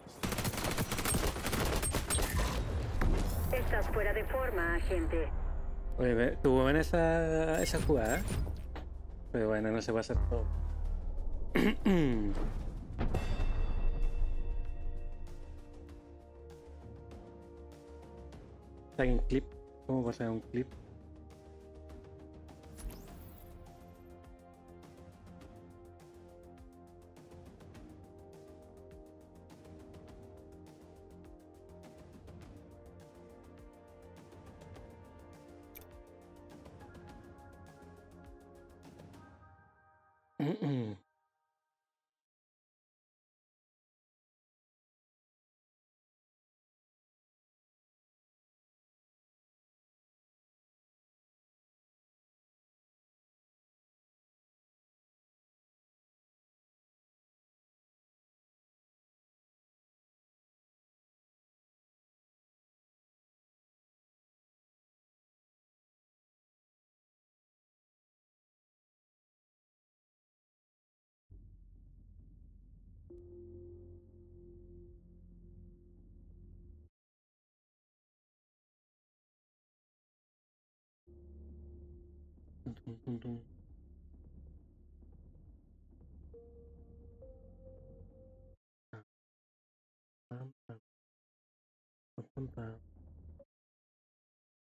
Estás fuera de forma, agente.
Oye, tuvo buena esa jugada. Pero bueno, no se puede hacer todo. Saquen clip. ¿Cómo pasar un clip? Tum, tum. Pam, pam, pam, pam, pam.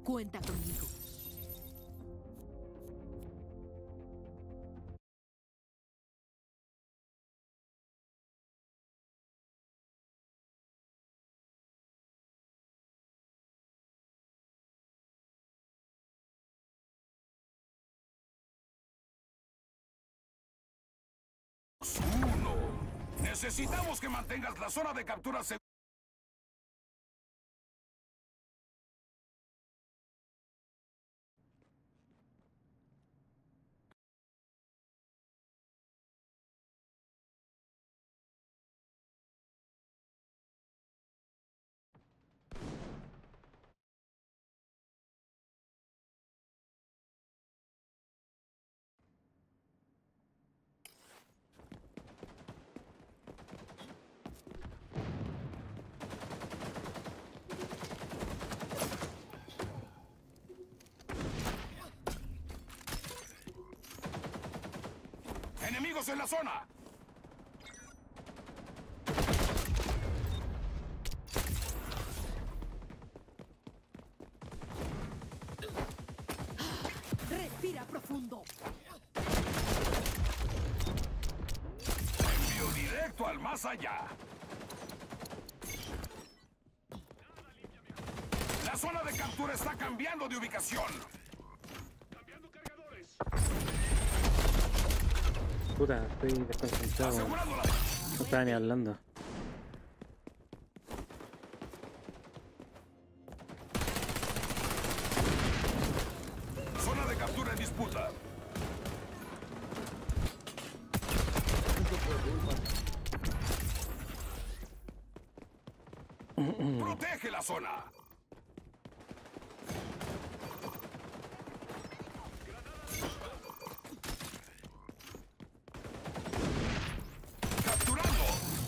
Cuenta conmigo.
Uno. Necesitamos que mantengas la zona de captura segura. ¡Enemigos en la zona!
Respira profundo.
Envío directo al más allá. La zona de captura está cambiando de ubicación.
Cambiando cargadores.
Puta, estoy desconcentrado.
Asegurando la...
No estaba ni hablando.
Zona de captura en disputa. Protege la zona. Capturando.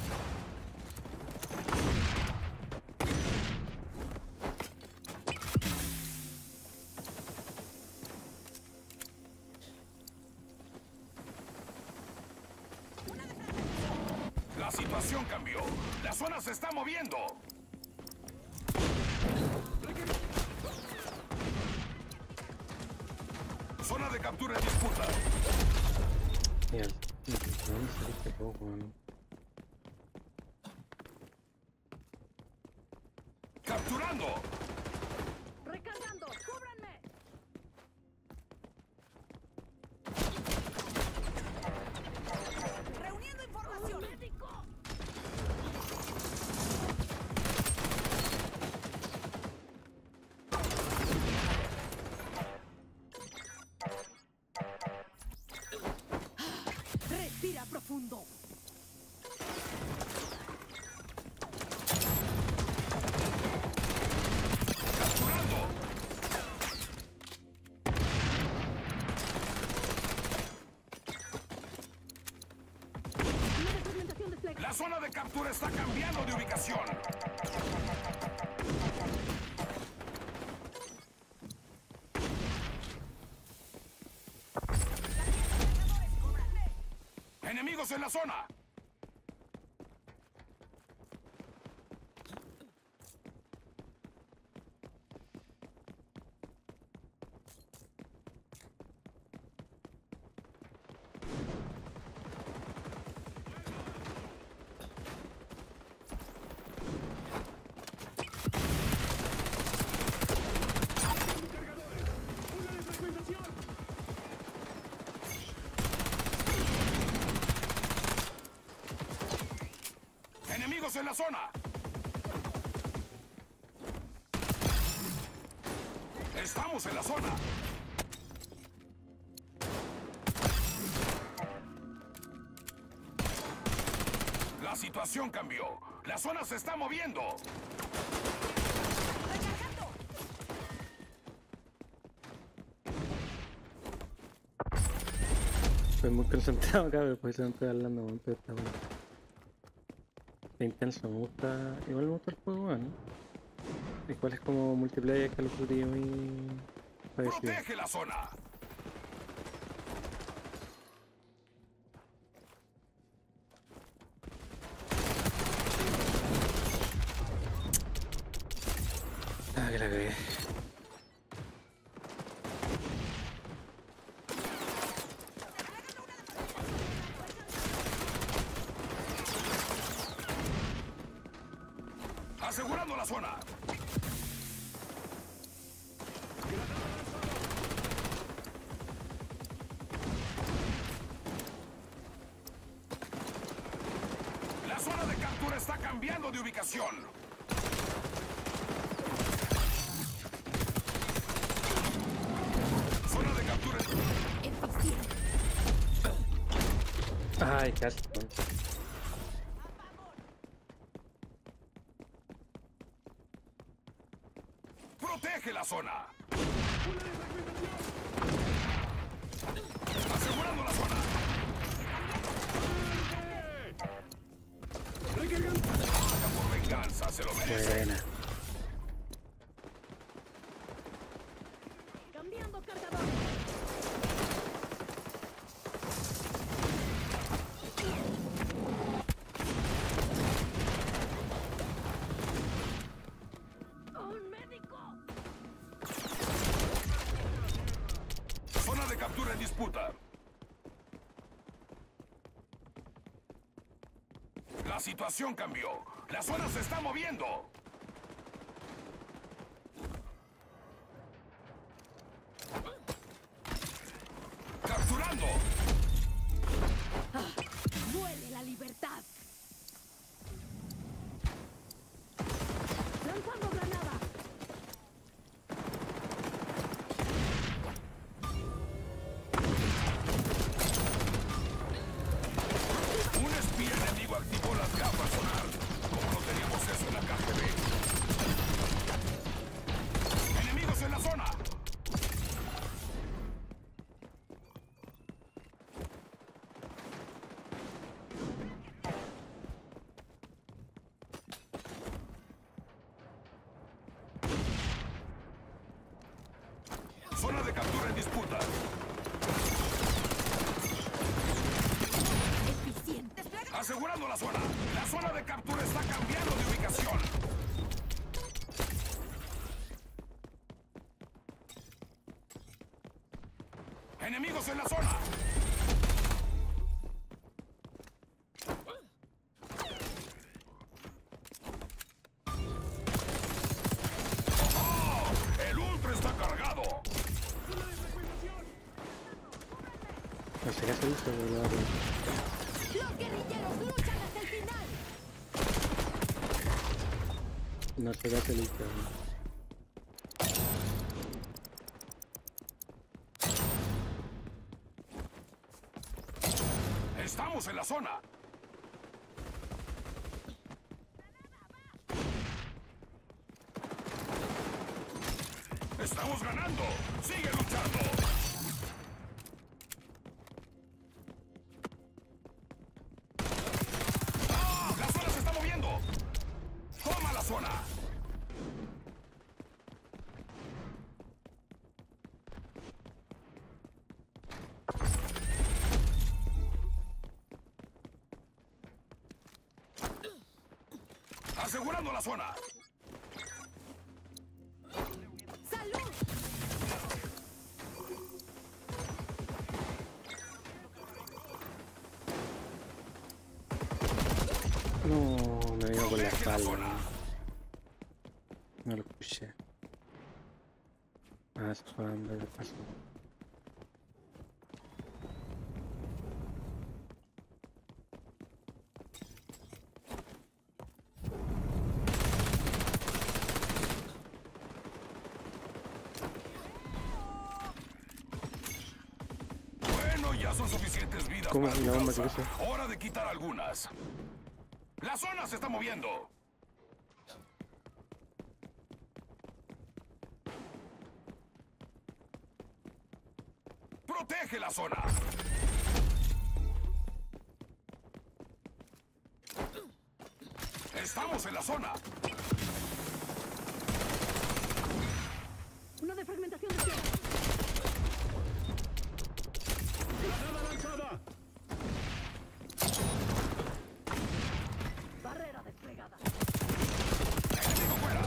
La situación cambió. La zona se está moviendo. Zona de captura en disputa.
Mira, ¿dónde saliste poco, weón?
Capturando.
Recargando. ¡Cúbranme! Reuniendo información. ¡Médico! Respira profundo.
Capturando.
Una fragmentación desplegada.
La zona de captura está cambiando de ubicación. Enemigos en la zona.
¡Una desfragmentación!
Enemigos en la zona. Estamos en la zona. La situación cambió. La zona se está moviendo.
¡Recargando!
Estoy muy concentrado acá, después se me estoy hablando, weón, pero está bueno. Está intenso, me gusta. Igual me gusta el juego, weón. Igual es como multiplayer Call of Duty muy parecido.
Protege la zona.
Ah, que la cagué.
Asegurando la zona. La zona de captura está cambiando de ubicación. Zona de captura.
Eficiente.
Ay, casi.
Protege la zona. Asegurando la zona. Paga por venganza, se lo merece.
Buena.
Cambiando cargador. ¡Un médico!
Zona de captura en disputa. La situación cambió. La zona se está moviendo. Capturando.
¡Duele la libertad! ¡Lanzando granada!
Un espía enemigo activó las gafas sonar. Como no teníamos eso en la KGB. Enemigos en la zona. Zona de captura en disputa.
¡Eficiente!
Asegurando la zona. La zona de captura está cambiando de ubicación. Enemigos en la zona. ¡Oh! El ultra está cargado.
No sé qué se hizo, pero
¡Los guerrilleros luchan hasta el final!
no sé qué se hizo.
Estamos en la zona. Estamos ganando. Sigue luchando. ¡Ah! La zona se está moviendo. Toma la zona. Asegurando la zona.
¡Salud!
No, me vino con la
Protege la
espalda.
zona.
No lo escuché. Ah, se fue dando el paso.
Bueno, ya son suficientes vidas
¿Cómo?
para tu
La bomba
causa.
que hizo.
Hora de quitar algunas. La zona se está moviendo. Protege la zona. Estamos en la zona.
Una defragmentación de tierra.
¡Granada lanzada!
Barrera desplegada.
Enemigo fuera.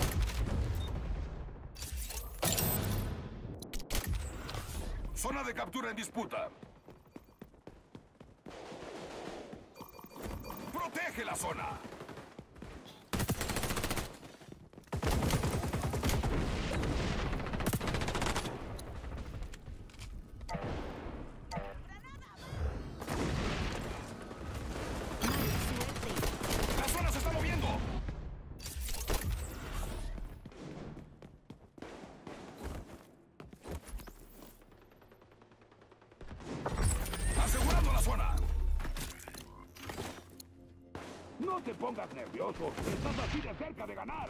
Zona de captura en disputa. Protege la zona.
No te pongas nervioso. Estás así de cerca de ganar.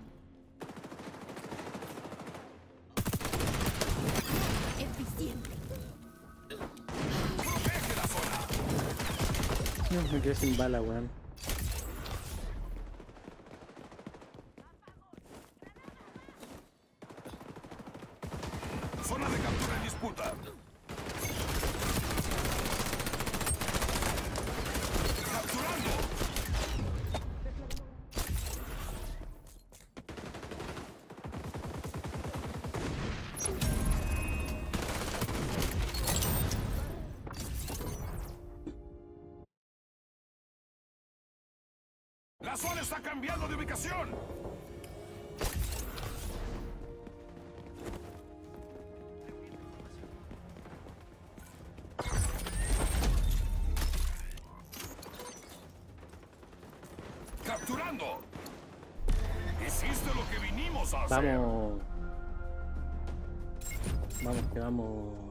Eficiente.
¡Protege la zona!
No, me quedé sin bala, weón.
Zona de captura en disputa. ¡Capturando! ¡La zona está cambiando de ubicación! ¡Capturando! Hiciste lo que vinimos a hacer.
Vamos. Vamos, que vamos.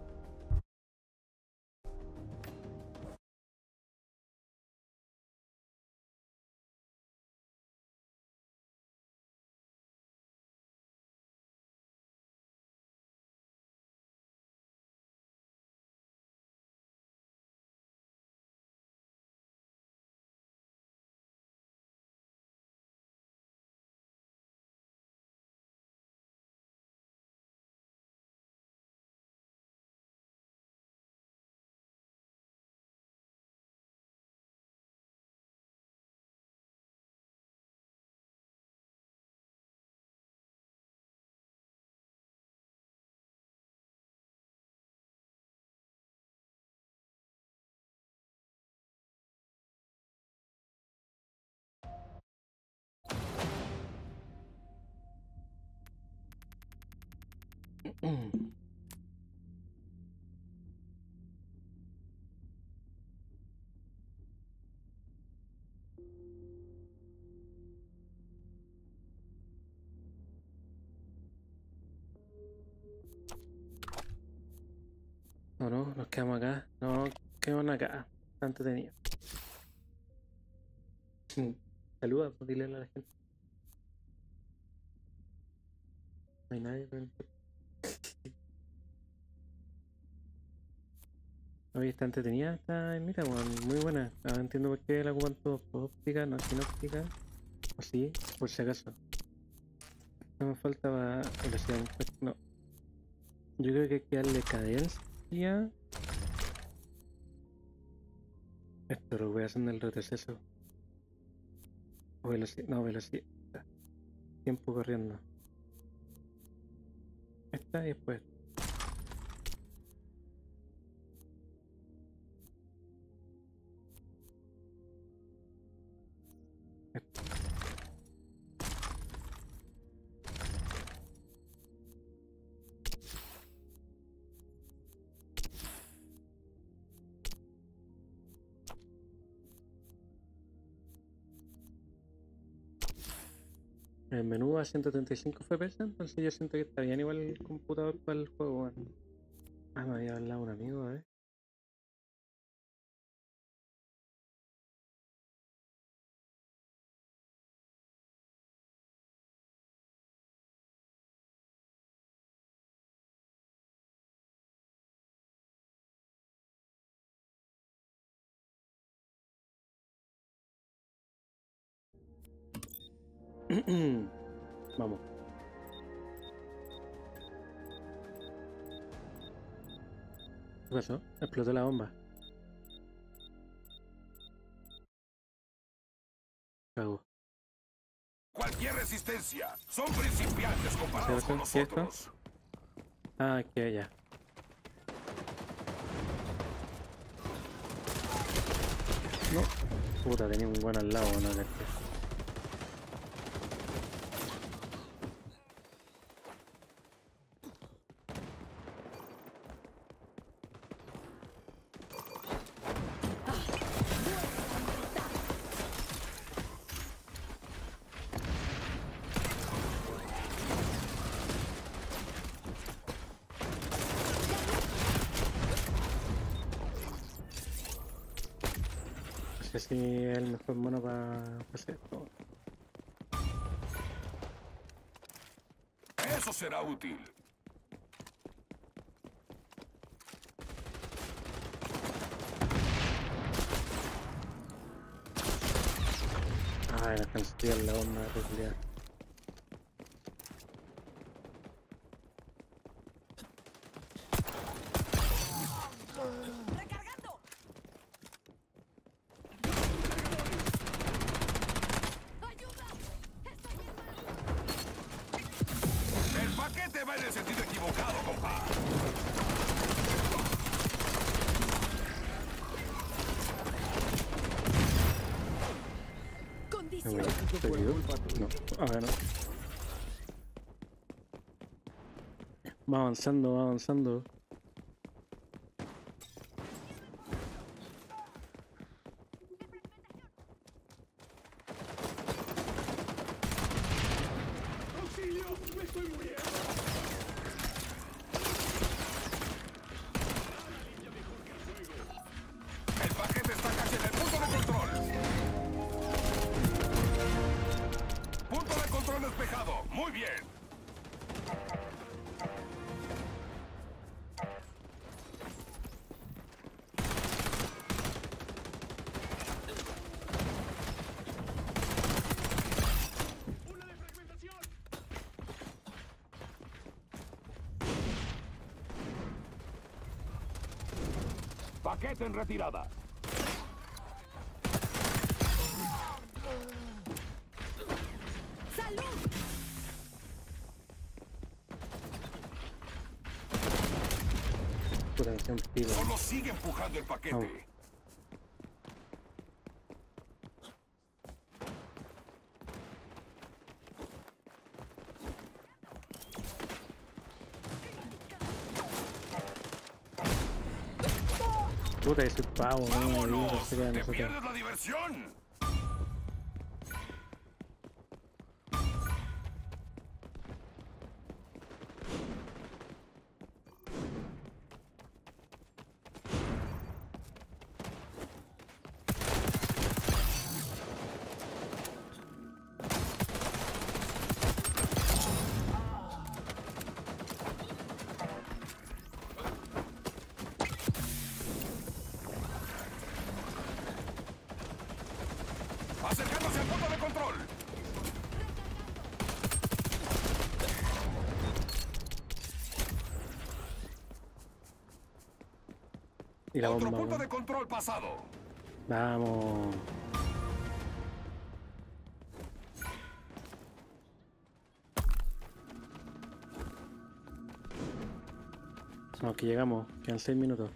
No, no, nos quedamos acá. No, quedamos acá. Está entretenido. Saluda, pues, dile a la gente. No hay nadie, pero... Oye, está entretenida, está, mira, bueno, muy buena. Ahora entiendo por qué la ocupan todos por óptica, no sin óptica. O sí, por si acaso. No me falta velocidad. No. Yo creo que hay que darle cadencia. Esto lo voy haciendo en el retroceso. O velocidad, no, velocidad. Tiempo corriendo. Esta y después. Esta. El menú a 135 FPS, entonces yo siento que está bien igual el computador para el juego. Bueno. Ah, me había hablado un amigo, ¿eh? Vamos. ¿Qué pasó? Explotó la bomba. Cago.
Cualquier resistencia. Son principiantes comparados con
¿Qué es esto?
nosotros.
Ah, aquí, ya. No. Puta, tenía un buen al lado, no le... sé si es el mejor mono para hacer esto.
Eso será útil.
Ay, me cansé la bomba de nuclear.
¡Recargando! ¡Ayuda! ¡Estoy bien mal!
El paquete va en el sentido equivocado, compa.
Condición.
¿Estoy vivo? No, no. Va avanzando, va avanzando.
¡Auxilio! ¡Me estoy muriendo!
El paquete está casi en el punto de control. Punto de control despejado. Muy bien.
¡Una de fragmentación!
Paquete en retirada.
¡Salud!
Puta, que un tiro.
Solo sigue empujando el paquete.
Puta, ese pavo, no me
¡Vámonos!
digas, se queda
¡Te
nosotros.
pierdes la diversión! Acercándose al punto de control.
Y la
Otro
bomba,
punto
weón.
de control pasado.
Vamos. No, que llegamos. Quedan 6 minutos.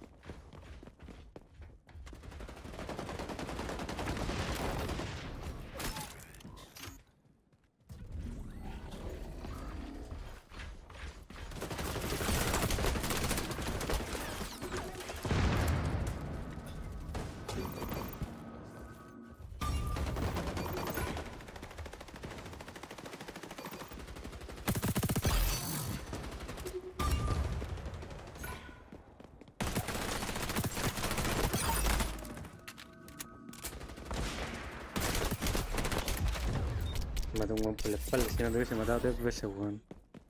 Maté a un weón por la espalda, si no te hubiese matado 3 veces, weón.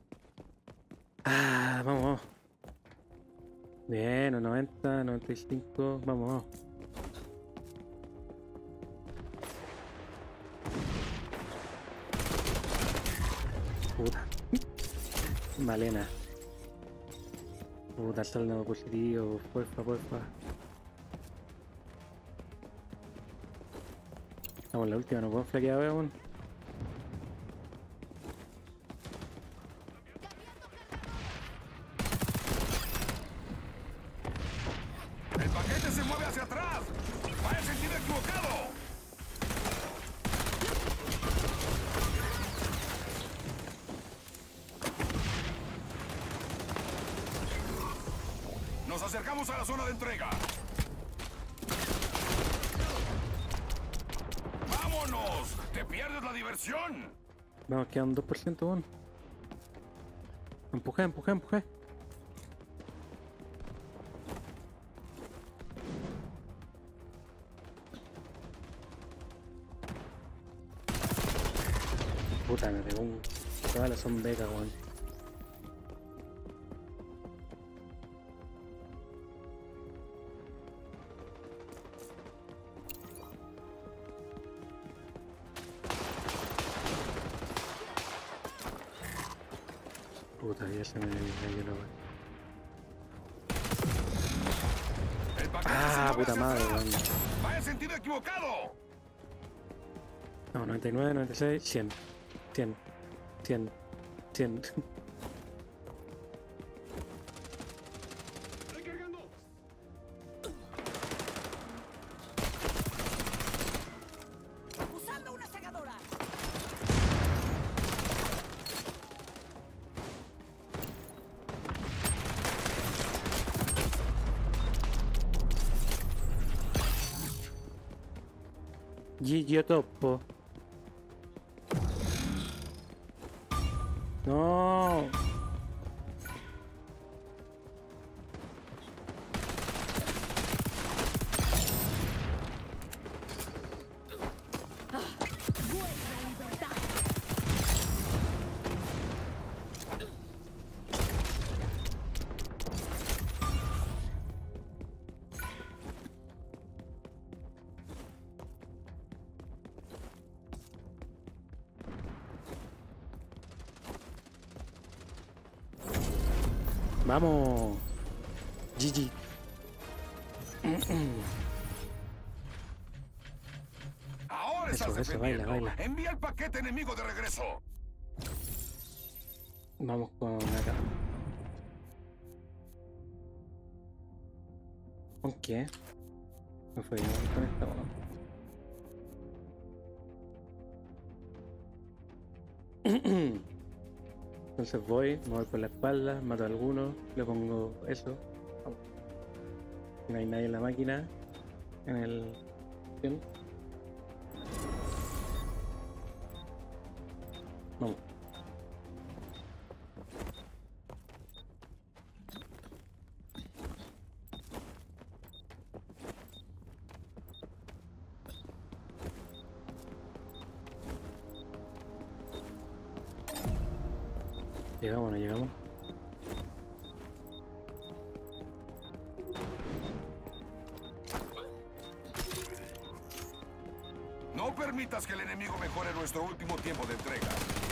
Ah, vamos, vamos. Bien, un 90, 95, vamos, vamos. Puta. Malena. Puta, saldo positivo, porfa, porfa. Estamos en la última, no podemos flaquear, weón.
El paquete se mueve hacia atrás. Va en sentido equivocado. Nos acercamos a la zona de entrega. ¡Vámonos! ¡Te pierdes la diversión!
Vamos, queda un 2%, weón. Empujé, empujé, empujé. Puta, me pegó un... Todas las son becas, weón. Puta, ya se me cayó la weón. Ah, puta madre, weón.
¡Vaya sentido equivocado!
No, 99, 96, 100. 100. 100. 100.
¡Recargando!
Usando una segadora.
Gigio Toppo. No.
Vuestra libertad.
Vamos. GG.
Ahora
Eso,
estás
eso,
defendiendo.
baila.
Envía el paquete enemigo de regreso.
Vamos con acá. ¿Con qué? No fue vamos con esta, weón. Entonces voy, me voy por la espalda, mato a alguno, le pongo eso. Vamos. No hay nadie en la máquina. En el... ¿sí? Vamos. Llegamos, no llegamos.
No permitas que el enemigo mejore nuestro último tiempo de entrega.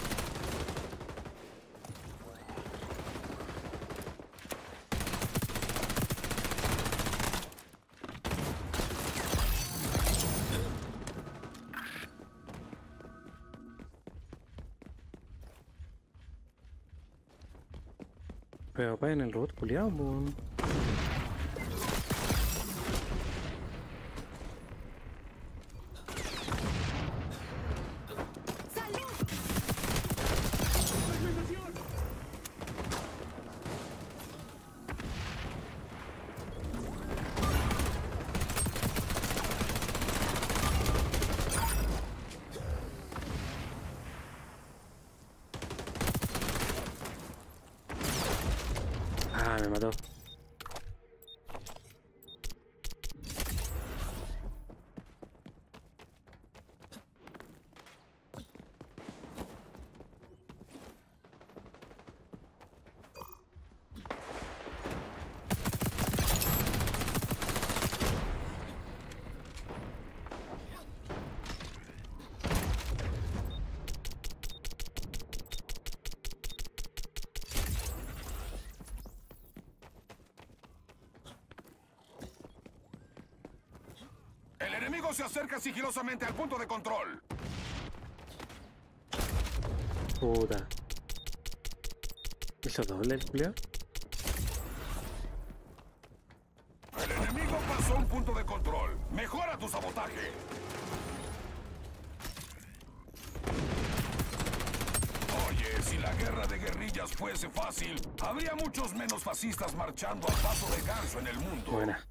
Pero pa en el robot culiado, pues.
¡Salud!
¡Fragmentación!
Ah, me mató.
El enemigo se acerca sigilosamente al punto de control.
Puta. ¿Hizo doble el culiado?
El enemigo pasó un punto de control. Mejora tu sabotaje. Oye, si la guerra de guerrillas fuese fácil, habría muchos menos fascistas marchando a paso de ganso en el mundo.
Buena.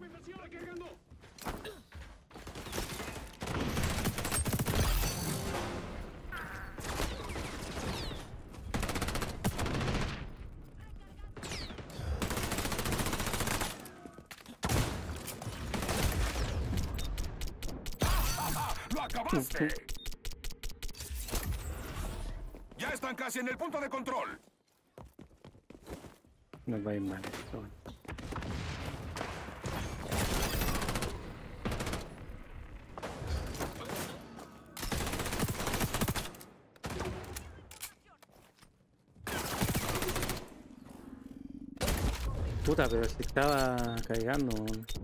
¡Fragmentación! ¡Recargando!
¡Lo acabaste! Ya están casi en el punto de control.
Nos va a ir mal esto. Puta, pero si estaba cargando.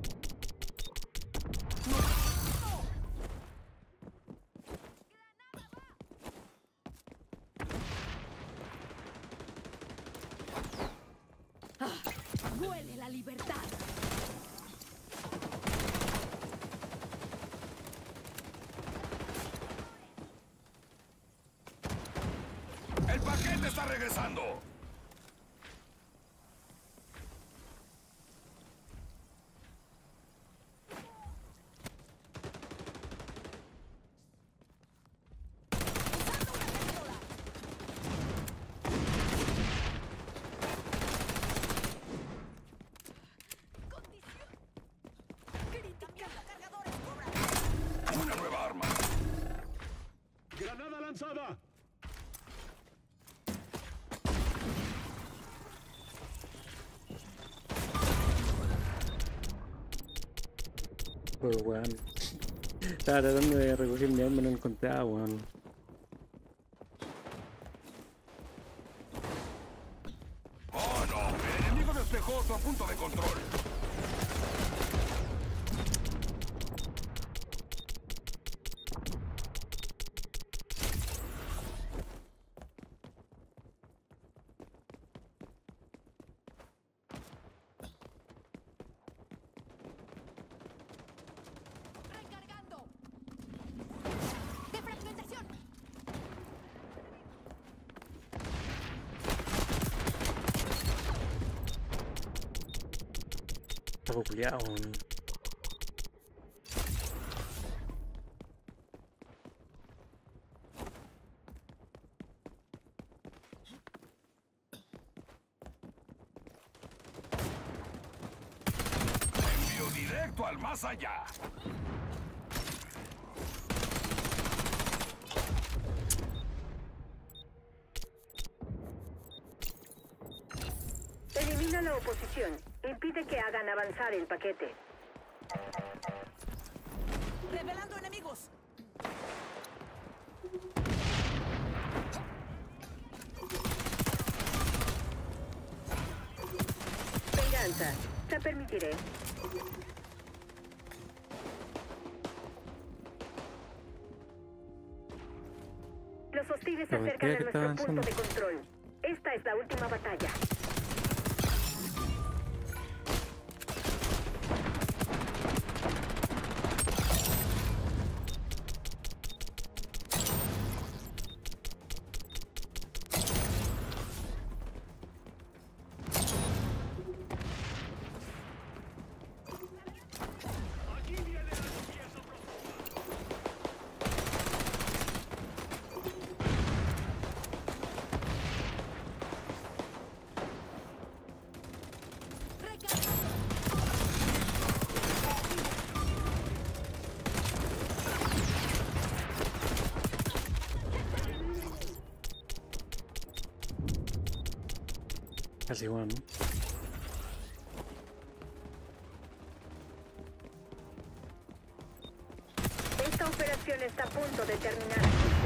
Huele la libertad.
¡El paquete está regresando! Una nueva arma.
¡Granada lanzada!
Pues weón. Estaba tratando de recoger mi arma y no encontraba, weón.
¡Oh, no! El enemigo despejó otro punto de control.
Recargando. Defragmentación.
Está culiao, weón.
Envío directo al más allá.
Elimina la oposición. Impide que hagan avanzar el paquete.
Revelando enemigos.
Venganza. Te permitiré. Los hostiles se
Pero me
acercan
queda
a
que está
nuestro punto
avanzando.
de control. Esta es la última batalla.
¡Aquí viene la limpieza profunda!
Casi igual, ¿no?
Esta operación está a punto de terminar.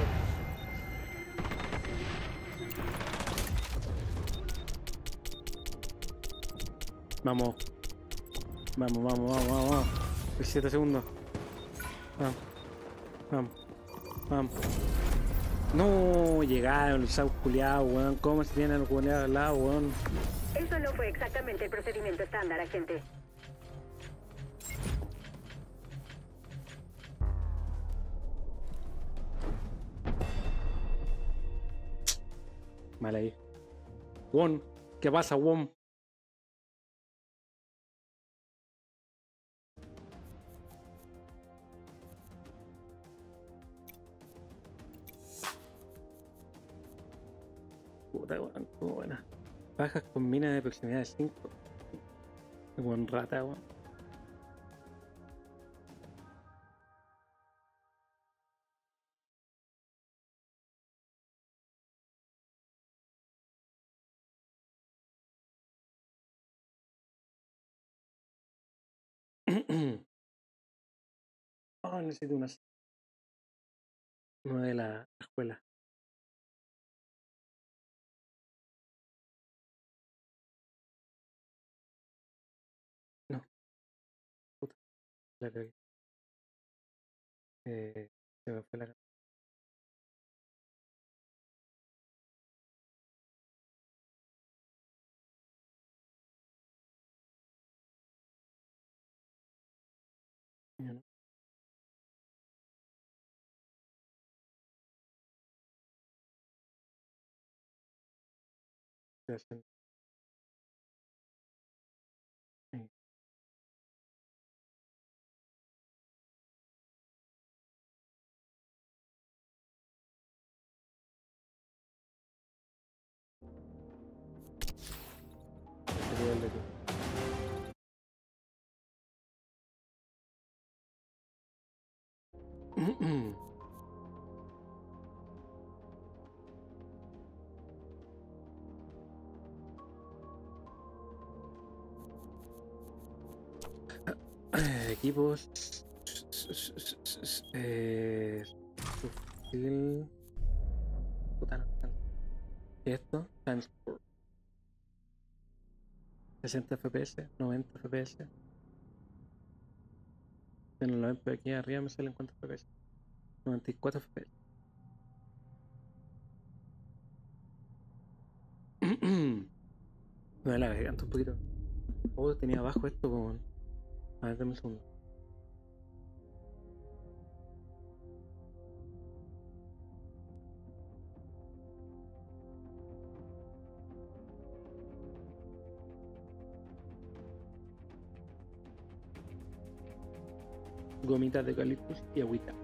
Vamos. Vamos, vamos, vamos, vamos, vamos. 7 segundos. Vamos. Vamos. Vamos. No, llegaron los sauos culiados, weón. ¿Cómo se tienen los culiados al lado, weón?
Eso no fue exactamente el procedimiento estándar, agente.
Mal ahí. Won, ¿qué pasa, Won? weón, como buena. Bajas con mina de proximidad de 5. Buen rata, weón. Oh, necesito una de la escuela. No, puta, la cagué. Se me fue la. Ya no estoy haciendo. Sí, sería el de aquí. Equipos. Fusil. Puta, no alcanza. ¿Y esto? Transport. 60 FPS, 90 FPS. En el 90 aquí arriba me salen cuántos FPS. 94 FPS. Me la garganta un poquito. Oh, tenía abajo esto como. A ver, dame un segundo. Gomitas de eucaliptus y agüita.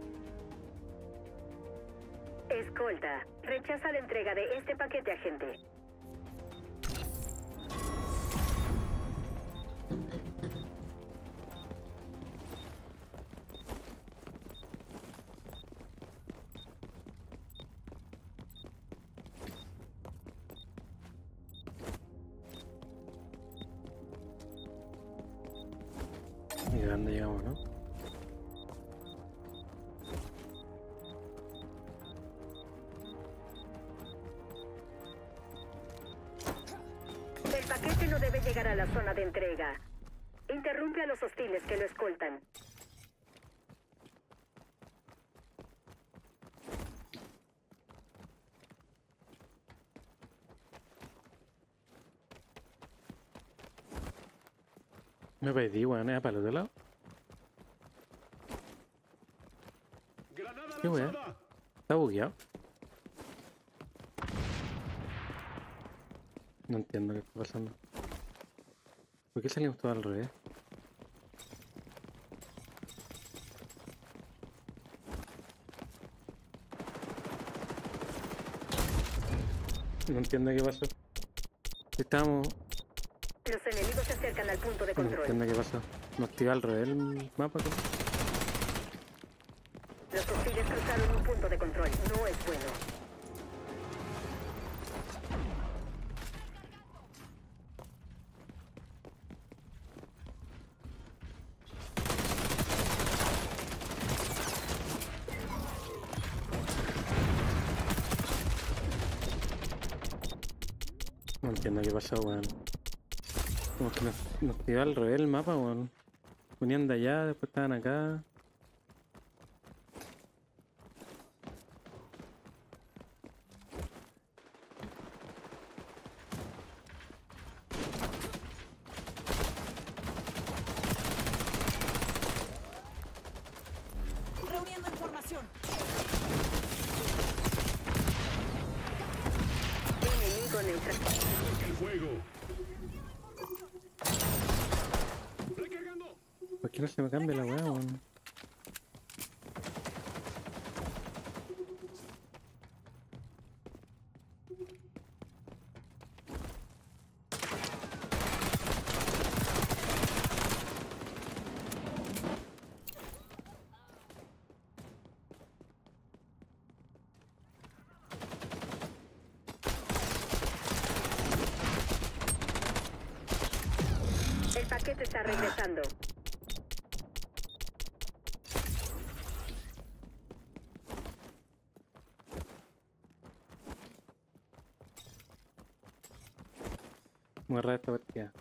Escolta, rechaza la entrega de este paquete, agente.
¿Y de dónde llegamos, no?
El paquete no debe llegar a la zona de entrega. Interrumpe a los hostiles que lo escoltan.
Me perdí, weón, ¿era para el otro lado?
Granada
¿Qué weón?
lanzada.
¿Está bugueado? No entiendo qué está pasando. ¿Por qué salimos todos al revés? No entiendo qué pasó. Estamos.
Los enemigos se acercan al punto de
No
control.
entiendo qué pasó. Nos tiró al revés el mapa. ¿Cómo?
Los hostiles cruzaron un punto de control. No es bueno.
No entiendo qué pasó, weón. Como que nos tiró al revés el mapa, weón. Venían de allá, después estaban acá.
Reuniendo información.
Enemigo neutral.
El fuego. Recargando.
¿Por qué no se me cambia la weá, weón?
paquete está regresando.
Muy rara esta partida.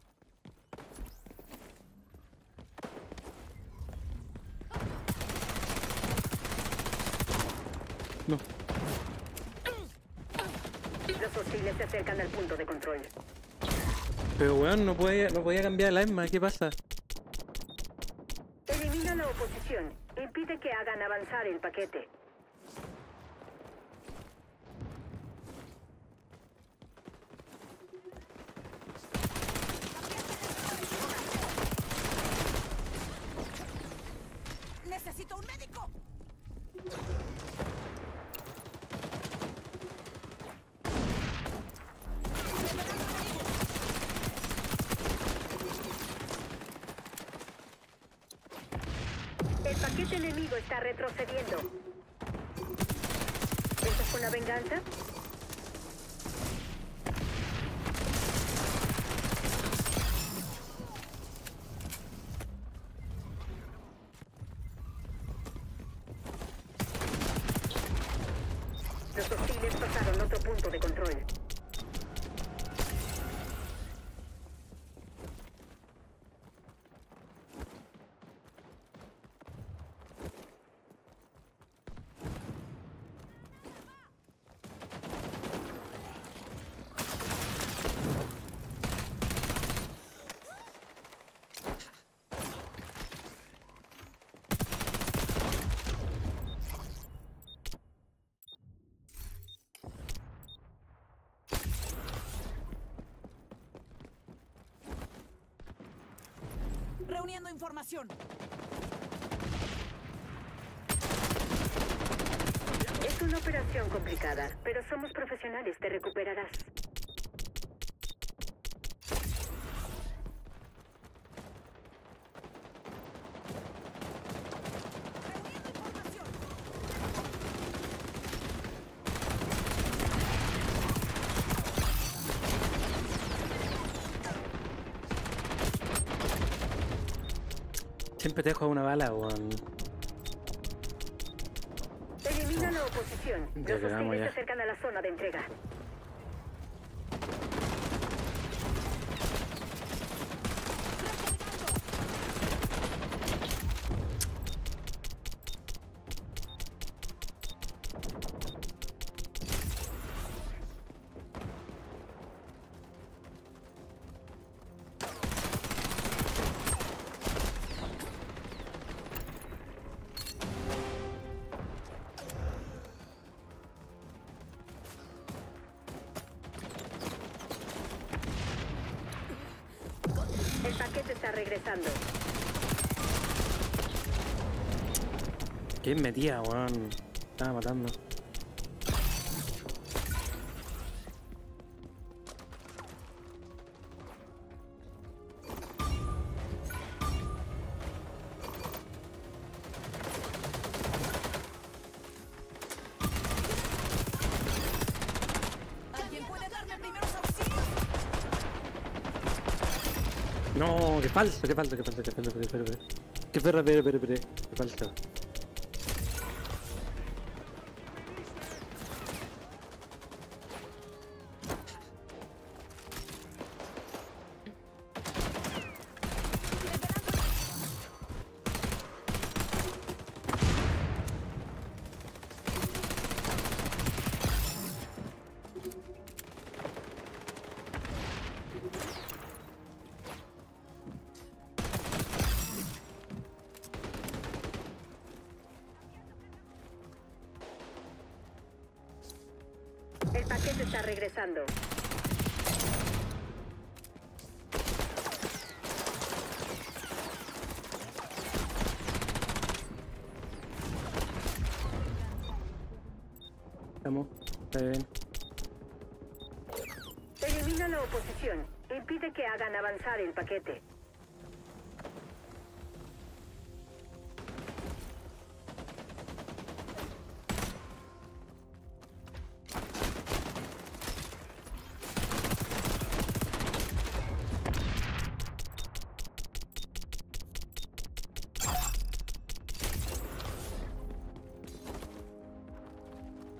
No.
Los hostiles se acercan al punto de control.
Pero weón, no podía cambiar el arma, ¿qué pasa?
Elimina la oposición. Impide que hagan avanzar el paquete.
¡Necesito un médico!
El paquete enemigo está retrocediendo. ¿Esto fue una venganza? Los hostiles pasaron otro punto de control.
Reuniendo información.
Es una operación complicada, pero somos profesionales, te recuperarás.
Siempre te dejo una bala, weón.
Elimina la oposición.
Ya
Los
quedamos
hostiles
ya.
se acercan a la zona de entrega. El paquete está regresando.
¿Quién metía, weón? Estaba matando.
¿Alguien puede darme primeros auxilios?
No, qué falso, qué falso, qué falso, qué falso, qué falso. Qué perra, qué falso.
El paquete está regresando.
Estamos, está bien.
Elimina la oposición. Impide que hagan avanzar el paquete.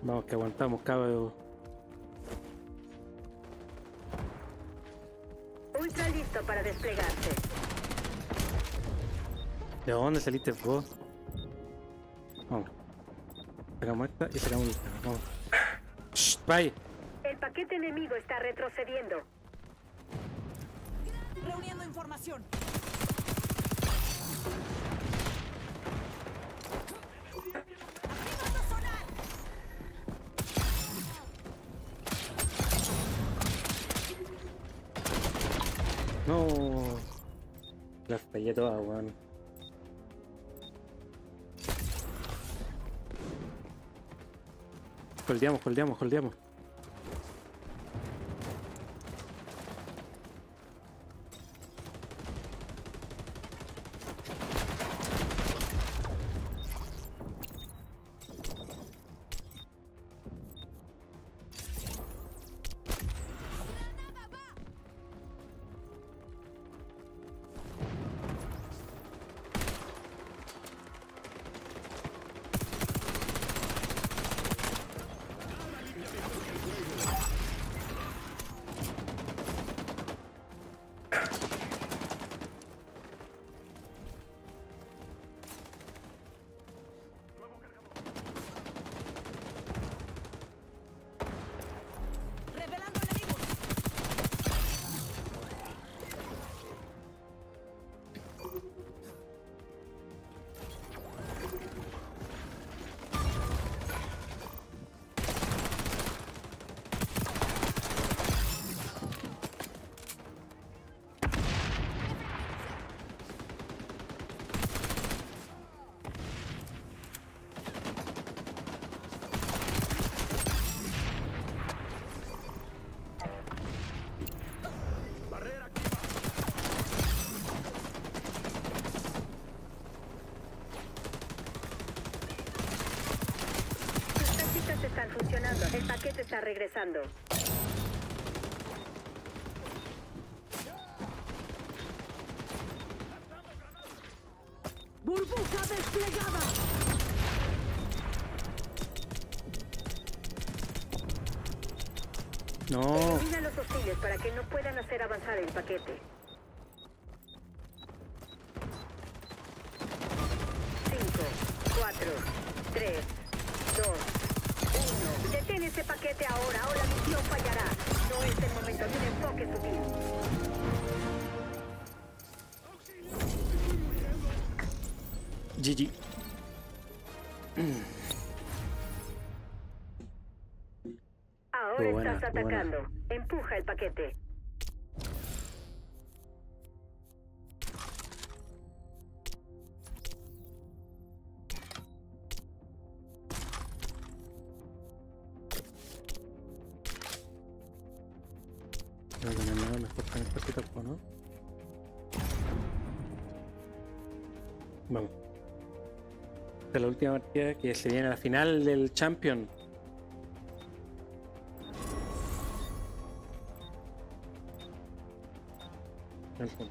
Vamos, que aguantamos, cabrón.
Ultra listo para desplegarse.
¿De dónde saliste vos? Vamos. Sacamos esta y sacamos esta. Vamos. Shh, bye.
El paquete enemigo está retrocediendo.
Reuniendo información. ¡Activando sonar!
No. Las fallé todas, weón. Holdeamos.
Revelando enemigos.
Barrera activa.
Sus tácticas están funcionando. El paquete está regresando.
Burbuja desplegada.
No.
Elimina los hostiles para que no puedan hacer avanzar el paquete. 5, 4, 3, 2, 1. Detén ese paquete ahora o la misión fallará. No es el momento de un enfoque sutil.
GG.
Ahora
Qué buena,
estás
qué buena.
atacando. Empuja el paquete.
No tener nada mejor con esta cita, ¿no? Vamos. Esta es la última partida que se viene a la final del Champion. Al fondo.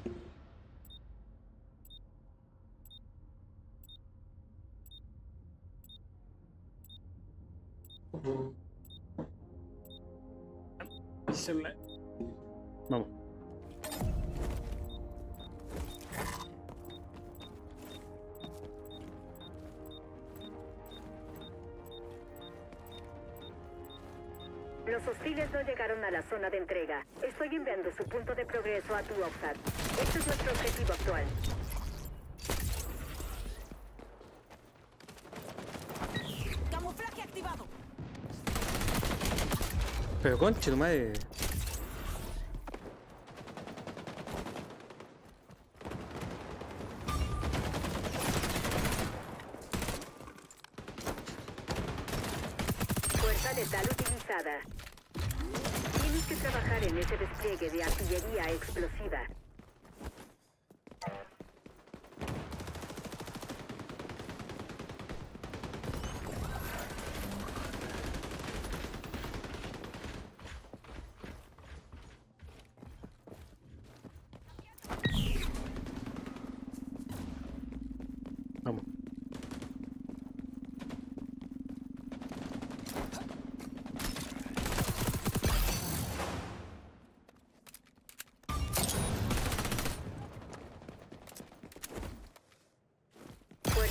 Celular. Vamos.
Los hostiles no llegaron a la zona de entrega. Estoy enviando su punto de progreso a tu OPSAT. Este es nuestro objetivo actual.
Camuflaje activado.
Pero conche, tu madre.
Fuerza letal utilizada. Tienes que trabajar en ese despliegue de artillería explosiva.
Vamos.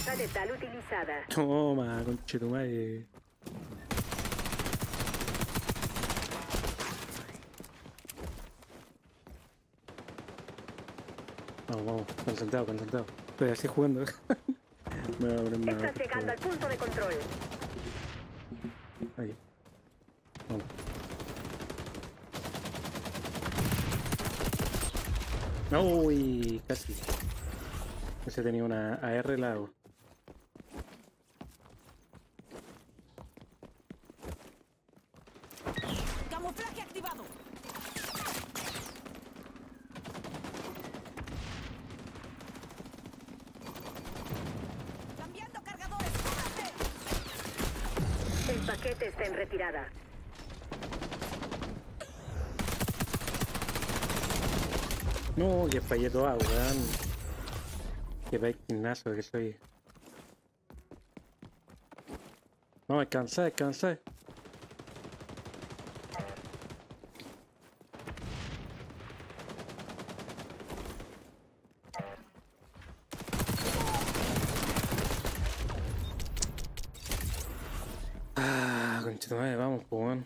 caja de tal utilizada.
Toma, conchetumadre. Vamos, concentrado. Estoy así jugando. Me voy a poner más
Estás llegando al punto de control.
ahí. Vamos. Uy, casi. Ese tenía una AR lago.
Camuflaje activado. Cambiando cargadores. ¡Cúbrate!
El paquete está en retirada.
No, que fallé todo, weón. Que pequeñazo que soy. No, descansé. Ah, conchetumadre, vamos, pues, weón.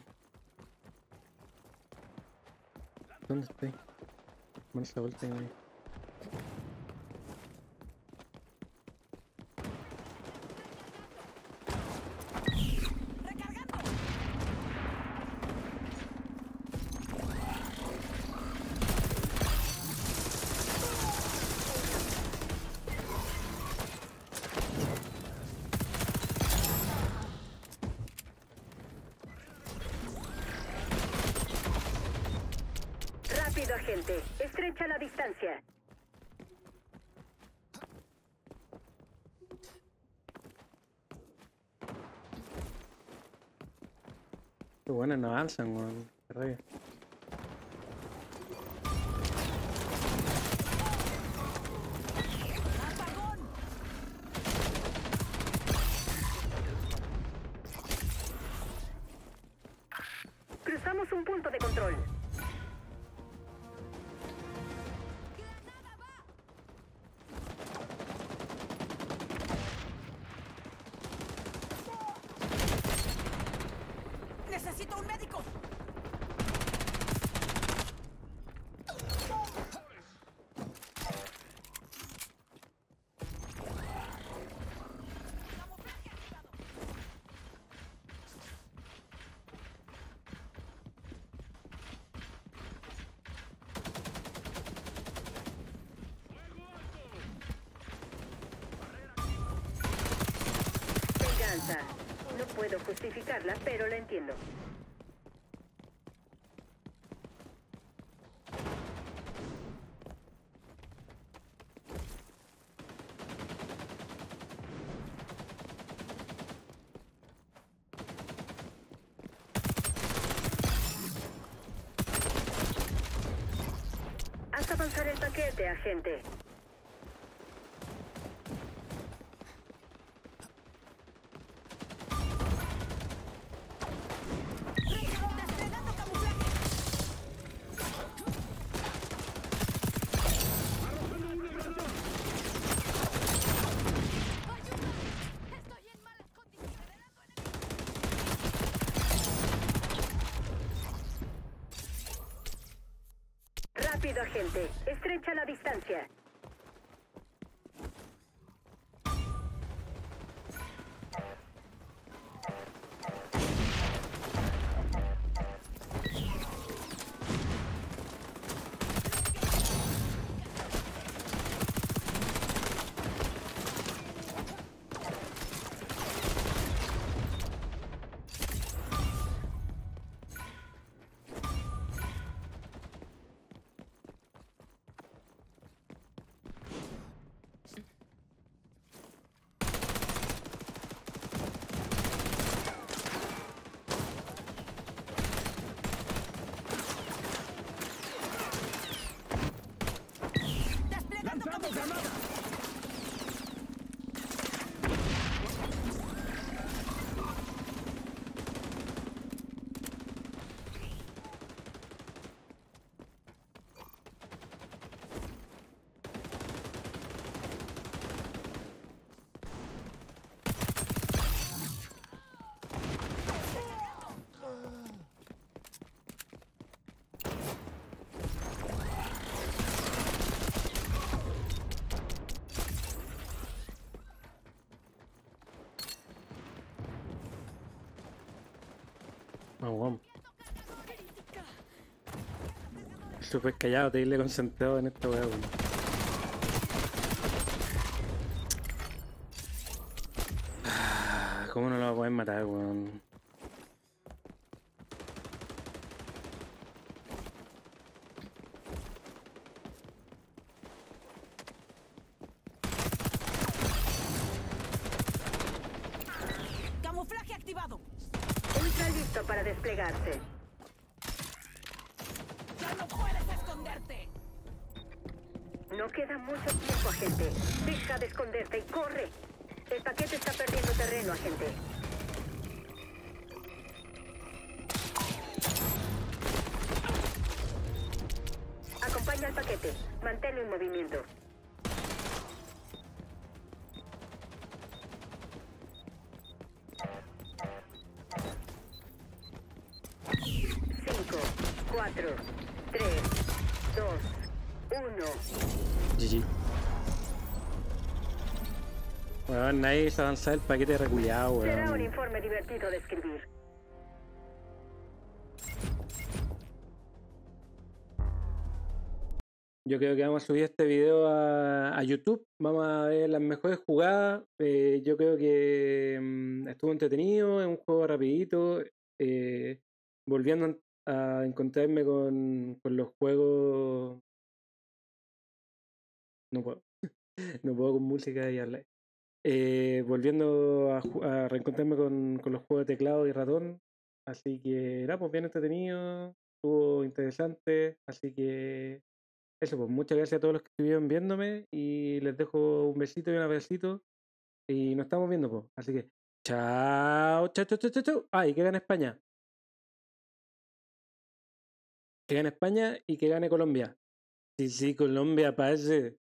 ¿Dónde estoy? Vamos a la vuelta y me...
Recargando.
Rápido, agente. Estrecha la distancia.
Qué bueno, no avanzan, weón. Qué rabia.
Apagón.
Cruzamos un punto de control.
Necesito un médico. Camuflaje activado.
Venganza. No puedo justificarla, pero la entiendo. Haz avanzar el paquete, agente.
Desplegando camuflaje.
Estoy en malas condiciones.
Rápido, agente. Estrecha la distancia.
weón. Súper callado, te irle concentrado en esta weá, weón. ¿Cómo no lo va a poder matar, weón?
Camuflaje activado.
Ultra listo para desplegarse.
Ya no puedes esconderte.
No queda mucho tiempo, agente. Deja de esconderte y corre. El paquete está perdiendo terreno, agente. Acompaña al paquete. Manténlo en movimiento. Cinco, 4, 3, 2, 1.
GG. Weón, nadie hizo avanzar el paquete reculeado,
Será un
weón.
informe divertido de escribir.
Yo creo que vamos a subir este video a YouTube. Vamos a ver las mejores jugadas. Yo creo que estuvo entretenido. Es un juego rapidito. Volviendo a encontrarme con los juegos. No puedo. No puedo con música y hablar. Volviendo a reencontrarme con los juegos de teclado y ratón. Así que, nada, pues bien entretenido. Estuvo interesante. Así que. Eso, pues muchas gracias a todos los que estuvieron viéndome y les dejo un besito y un abracito y nos estamos viendo, pues. Así que, chao, chao, chao, chao, chao, chao. Ah, y que gane España. Que gane España y que gane Colombia. Sí, sí, Colombia, parece.